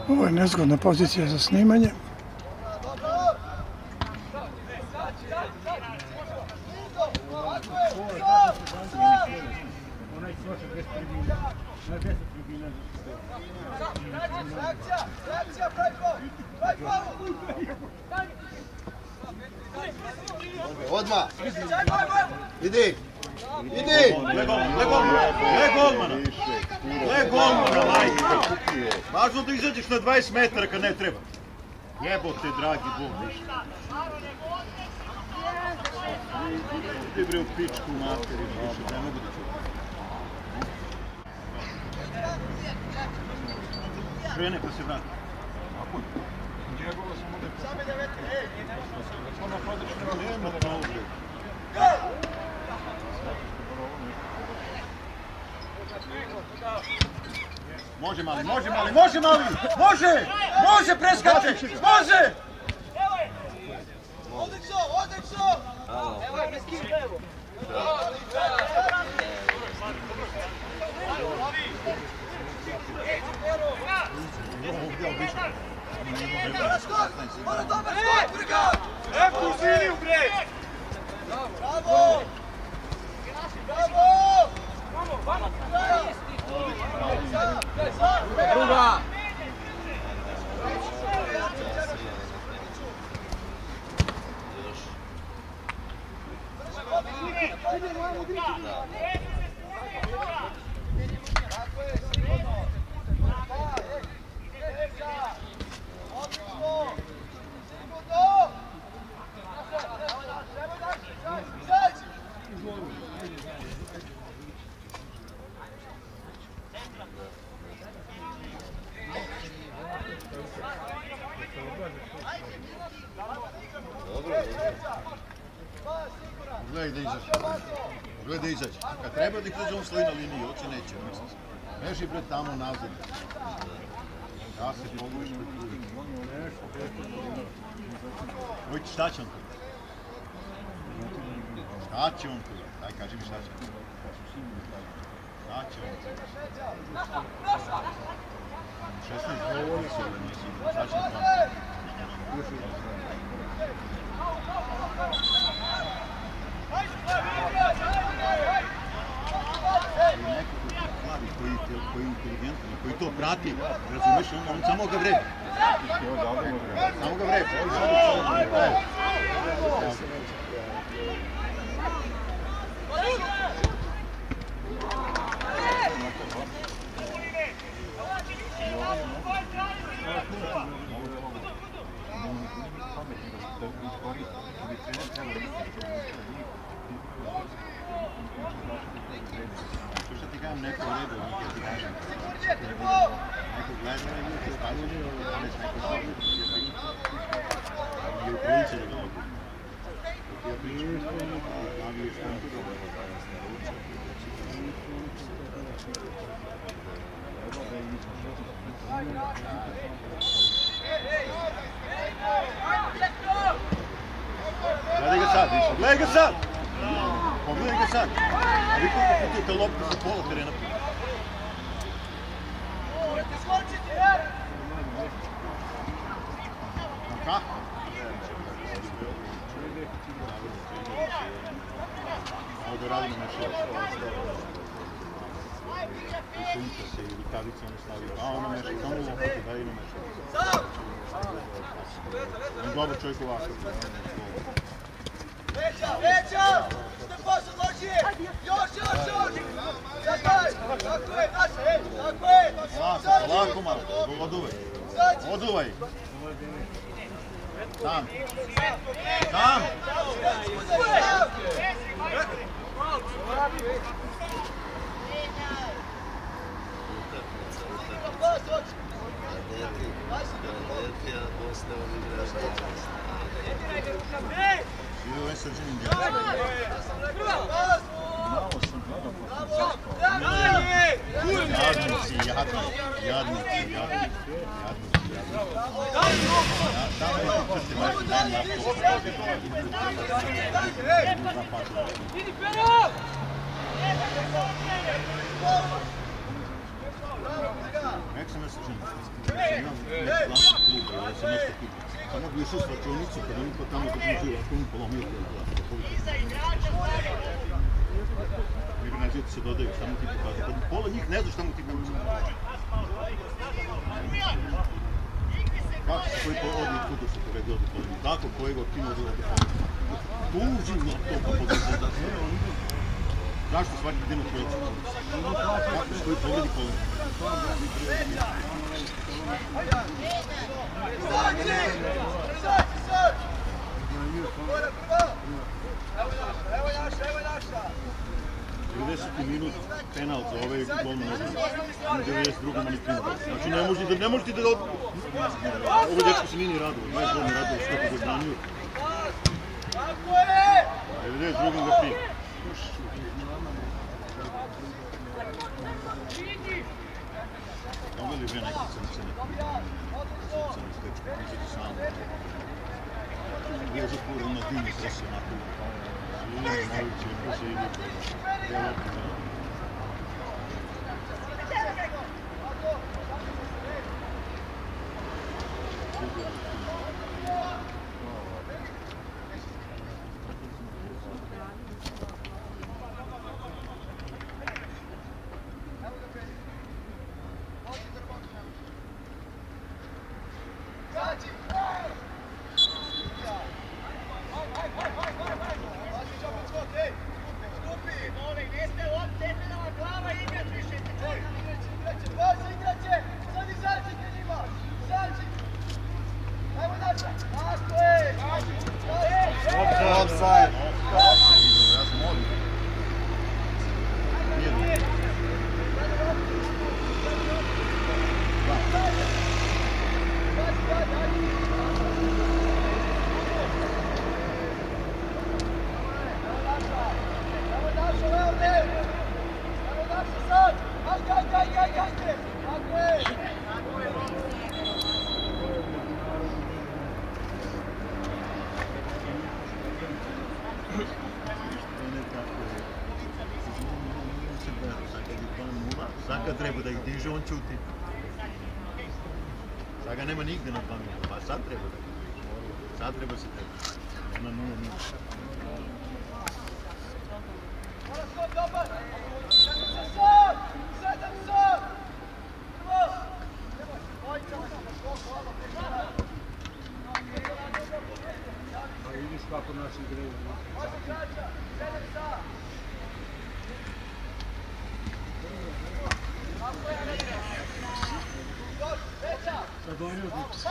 Ovo je nezgodna pozicija za snimanje. Odmah! Idi! Idi! Gle golmana, gle golmana, gle golmana! Gle golmana, majke! Važno da izađeš na dvadeset metara kad ne treba. Jebote, dragi Bog, ništa. Ti bre u pičku materi, više ne mogu da čuvam. Krene pa se vrati. Nema pravo, bre. Može mali, može mali, može mali! Može! Može preskače! Može! Odlično, odlično! Evo je, miskin levo. Mora skok! Mora dobar skok, brga! Lepo u liniju, bre! Bravo! Bravo! Druga! Gledaj da izađe. Gledaj da izađe. Kad treba da izađe on stoji na liniji, oće neće. Beži bre tamo nazad. Ja se pogledaš pred uvijek. Vojti, šta će on tu? Šta će on tu? Daj, kaži mi šta će on tu. Šta će on tu? šesnaest godina su ovdje nisu. Šta će on tu? Koji je inteligentan, koji to prati, razumeš, on samo ga vredi. Samo ga vredi. Što ti kažem, neko u redu, neko ti kažem. Neko gleda i neko stavljaju, ali neko stavljaju. I u prilici da ga mogu. Dok je priča, naviješ tamo. Gledaj ga sad, više. Gledaj ga sad! Pogledaj ga sad! A vi koliko putite loptu sa pola terena? Kako? Ovo da radimo na šest. I sunca se i rukavice ono stavio. A ono meša, samo lopatu, daj ono meša. On dobar čovjek ovako. Veća, veća! Ste posle ložije! Još, još, još! Tako je, tako je, naše, tako je! Lako, lako malo, oduvaj. Oduvaj. Sam. Sam! Ide ovaj srđan Indijana. Malo sam gledao po Jadnici, jadnici, jadnici, jadnici, jadnici. Tamo je crti, majke, daj našto. Idi, Pero! Nek sam ja srđan. Samo bi išao s računicu, kada niko tamo da uživa, ako mi polomio koji glas. Mi gimnazijati se dodaju, šta mu ti pokazuje. Pola njih ne zna šta mu ti pokazuje. Kako se koji odi od kudu se povedi od polemi? Tako kojega od tima odi od polemi? Tužim na to po podatak. Zašto svaki din od treći? Kako se koji povedi polemi? devedeseti minut penal za ove golmane odbrane. devedeset druga mani penal. Znači ne možete da ne možete da ovo dečko se nije ni radilo, dvadeset godina radilo što kako ga branio. devedeset druga ga pije. Ovo je li bre nekako se ne se ne skreće, izađe sam. Bio za puro na dini srese onako. Živi, naviće, ko se ide. Offside. Sad kad treba da ih diže, on ćuti. Sad ga nema nigde na pamet, pa sad treba da ih diže. Sad treba se treba. Ona nula nula. Pa vidiš kako naši igraju. Sad oni odlično.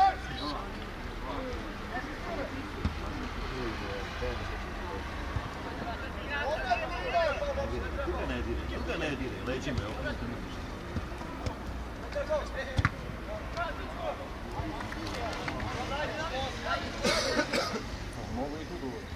Tu ga ne dire, tu ga ne dire, leđi me ovo. Mogu i tu govoriti.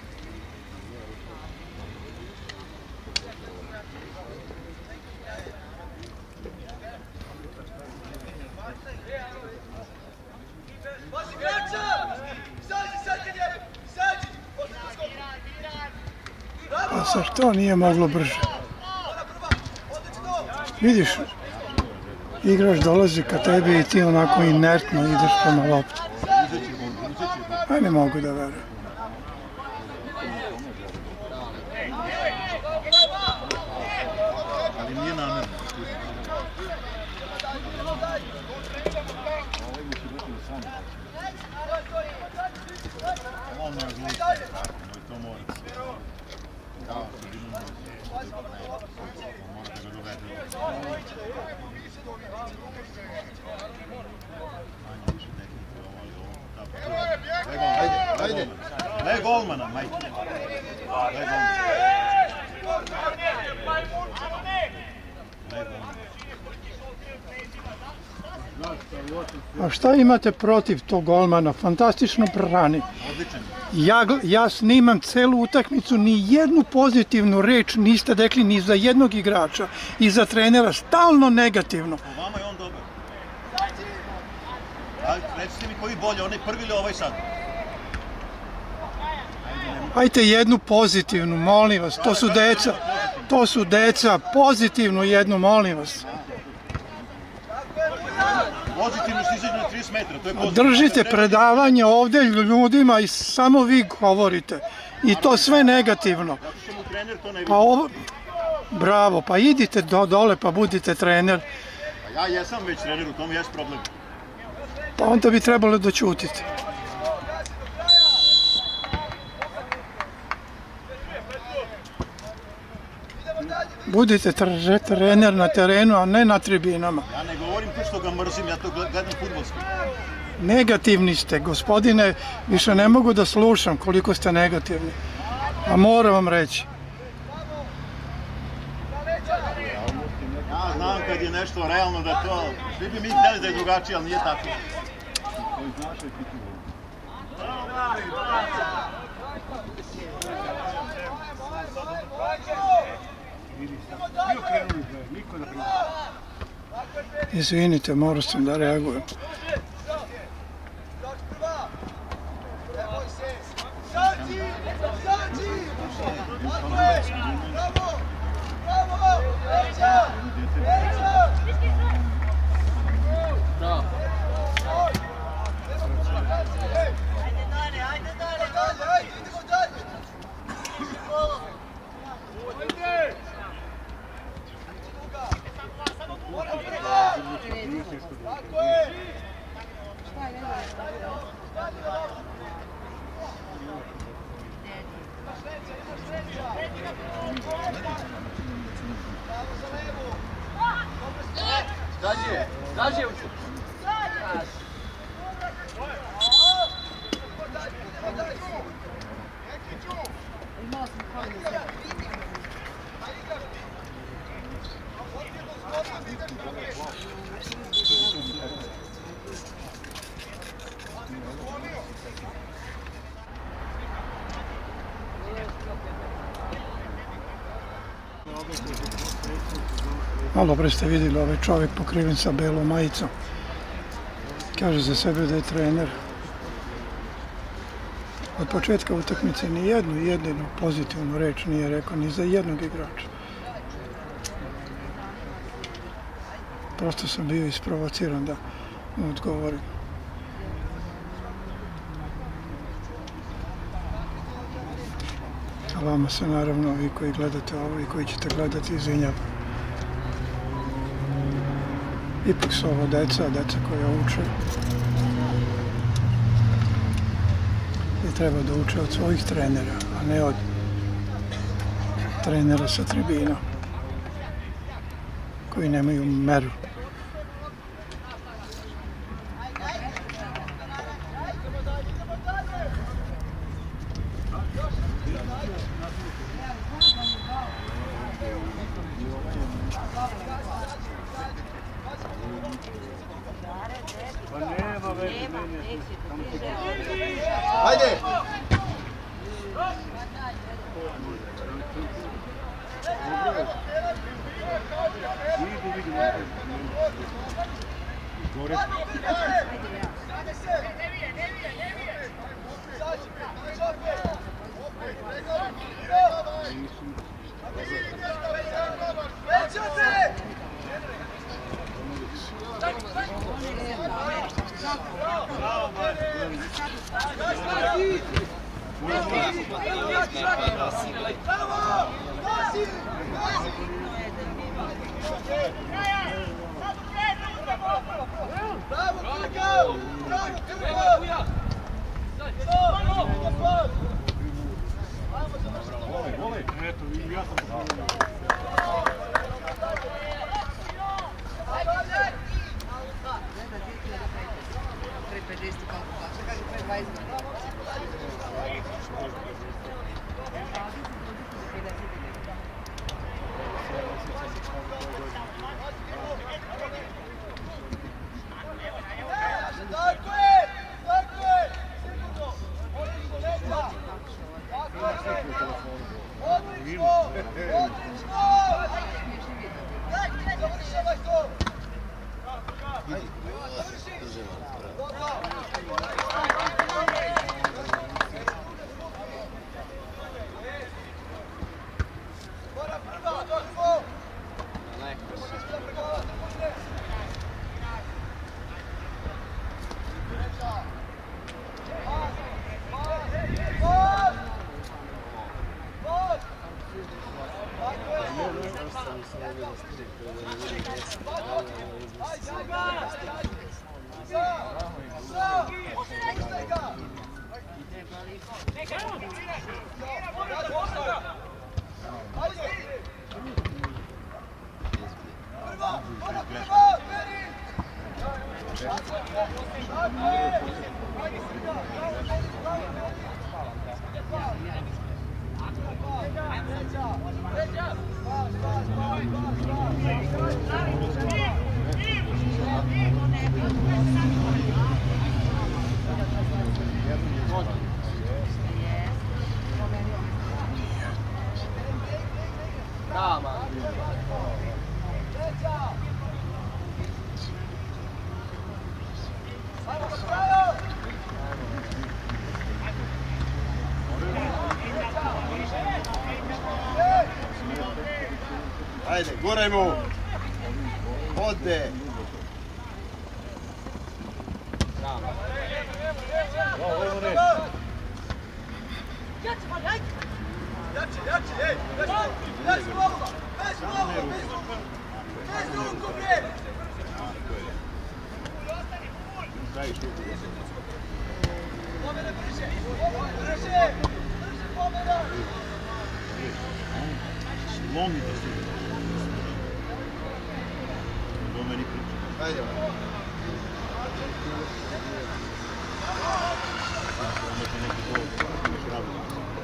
Pa sa što nije moglo brže? Vidiš, igrač dolazi ka tebi i ti onako inertno ideš prema loptu. A ne mogu da verujem. Ali nije namerno. Ovo mora gluti, to mora. Kao se dimamo, mora da ga dovede. Manje više tehnike, ovo je ovo. Ajde, ajde. Le golmana, majke. Le golmana. Le golmana. A šta imate protiv tog golmana? Fantastično brani. Ja, ja snimam celu utakmicu, ni jednu pozitivnu reč niste rekli ni za jednog igrača i za trenera, stalno negativno. Po vama je on dobar. Recite mi koji bolje, onaj prvi ili ovaj sad? Ajte jednu pozitivnu, molim vas, to su deca, to su deca, pozitivnu jednu, molim vas. Pozitivno što izađe na trideset metra, to je pozitivno. Držite predavanje ovdje ljudima i samo vi govorite. I to sve negativno. Zato što mu trener to ne vidi. Pa ovo... Bravo, pa idite do, dole pa budite trener. A ja jesam već trener, u tom jes problem. Pa onda bi trebalo da ćutite. Budite trener na terenu, a ne na tribinama. Ja ne govorim to što ga mrzim, ja to gledam fudbalski. Negativni ste, gospodine, više ne mogu da slušam koliko ste negativni. A moram vam reći. Ja znam kad je nešto realno da to... Svi bi mi htjeli da je drugačije, ali nije tako. Izvinite, morao sam da reagujem. Dađe, dađe uči. Malo pre ste vidjeli ovaj čovjek pokriven sa belom majicom. Kaže za sebe da je trener. Od početka utakmice ni jednu jedinu pozitivnu reč nije rekao ni za jednog igrača. Prosto sam bio isprovociran da mu odgovorim. A vama se naravno, vi koji gledate ovo i koji ćete gledati, izvinjavam. Ipak su ovo deca, deca koja uče. I treba da uče od svojih trenera, a ne od trenera sa tribina, koji nemaju meru. Ajde! Ajde, gore mu! Ode! Jači, jači, ej! Jači voluma! Jači voluma! Jači ruku, bre! Pomene brže! Brže! Brže pomena! Slomi da se do meni priča. Ajde! Onda će neki to još raditi.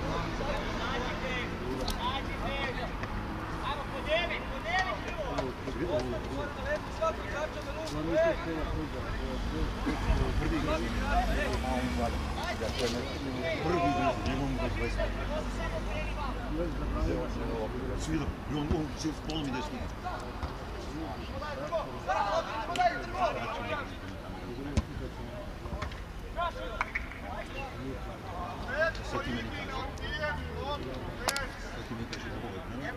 Prvi izraz, njegovom ga dvesta. Svi da, i on, on će s polom ide s njim. Sad ti meni kaže. Sad ti meni kaže da vole mene.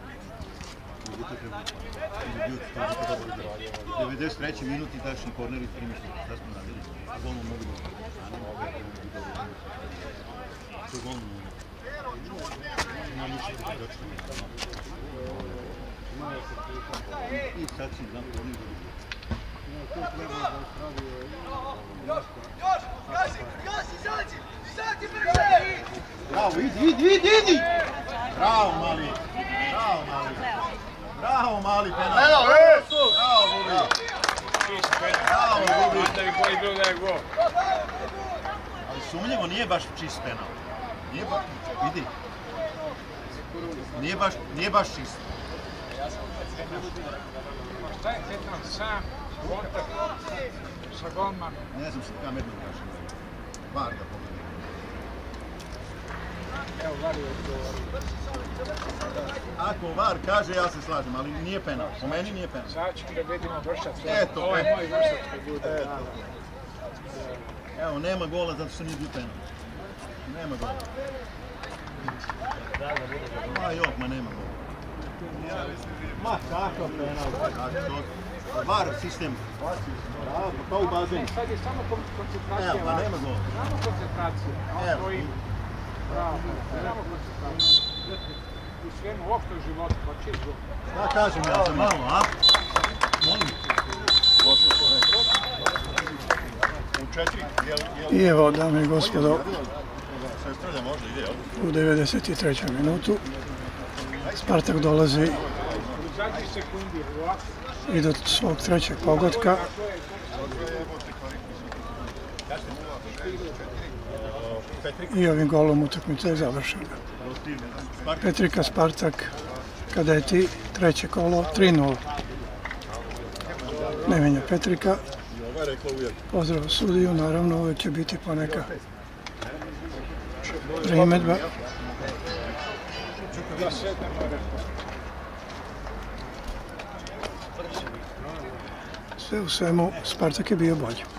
devedeset treći minut i daš na korner i primiš li. Šta smo radili? Sa golom mogu da... Sa golom mogu da... Ima ništa da dočne. I sad si znam korner da bi... Još! Još! Gazi! Gazi! Izađi! Izađi brže! Bravo, idi, idi, idi, idi! Bravo, mali! Bravo, mali! Bravo, mali penal! Evo, e! Bravo, Bubi! Bravo, Bubi! Da bi koji bilo da je gol. Ali sumnjivo, nije baš čist penal. Nije baš, vidi. Nije baš, nije baš čist. Šta je penal sam, kontakt sa golmanom? Ne znam što kamerno kaže. Var da pogleda. Evo, Var je odgovorio. Ako Var kaže, ja se slažem, ali nije penal. Po meni nije penal. Sad ćemo da vidimo vršac. Eto, Ovo je eto. moj vršac koji bude. Eto. Evo, nema gola zato što nije bio penal. Nema gola. Ma jok, ma nema gola. Ma kakav penal. Var sistem. Bravo, kao u bazenu. Sad je samo koncentracija. Evo, ma nema gola. Samo koncentracija. Evo. Stoji. Bravo, samo koncentracija. U svemu uopšte u životu, pa čist gol. Šta kažem ja za malo, a? Molim. U četiri, jel... I evo, dame i gospodo, Sestralja možda ide, jel? u devedeset trećoj minutu Spartak dolazi U zadnjih sekundi, ovako. i do svog trećeg pogotka. I ovim golom utakmica je završena. Petrika Spartak, kadeti, treće kolo, tri nula. Nemanja Petrika. Pozdrav sudiju, naravno uvijek će biti poneka primedba. Sve u svemu, Spartak je bio bolji.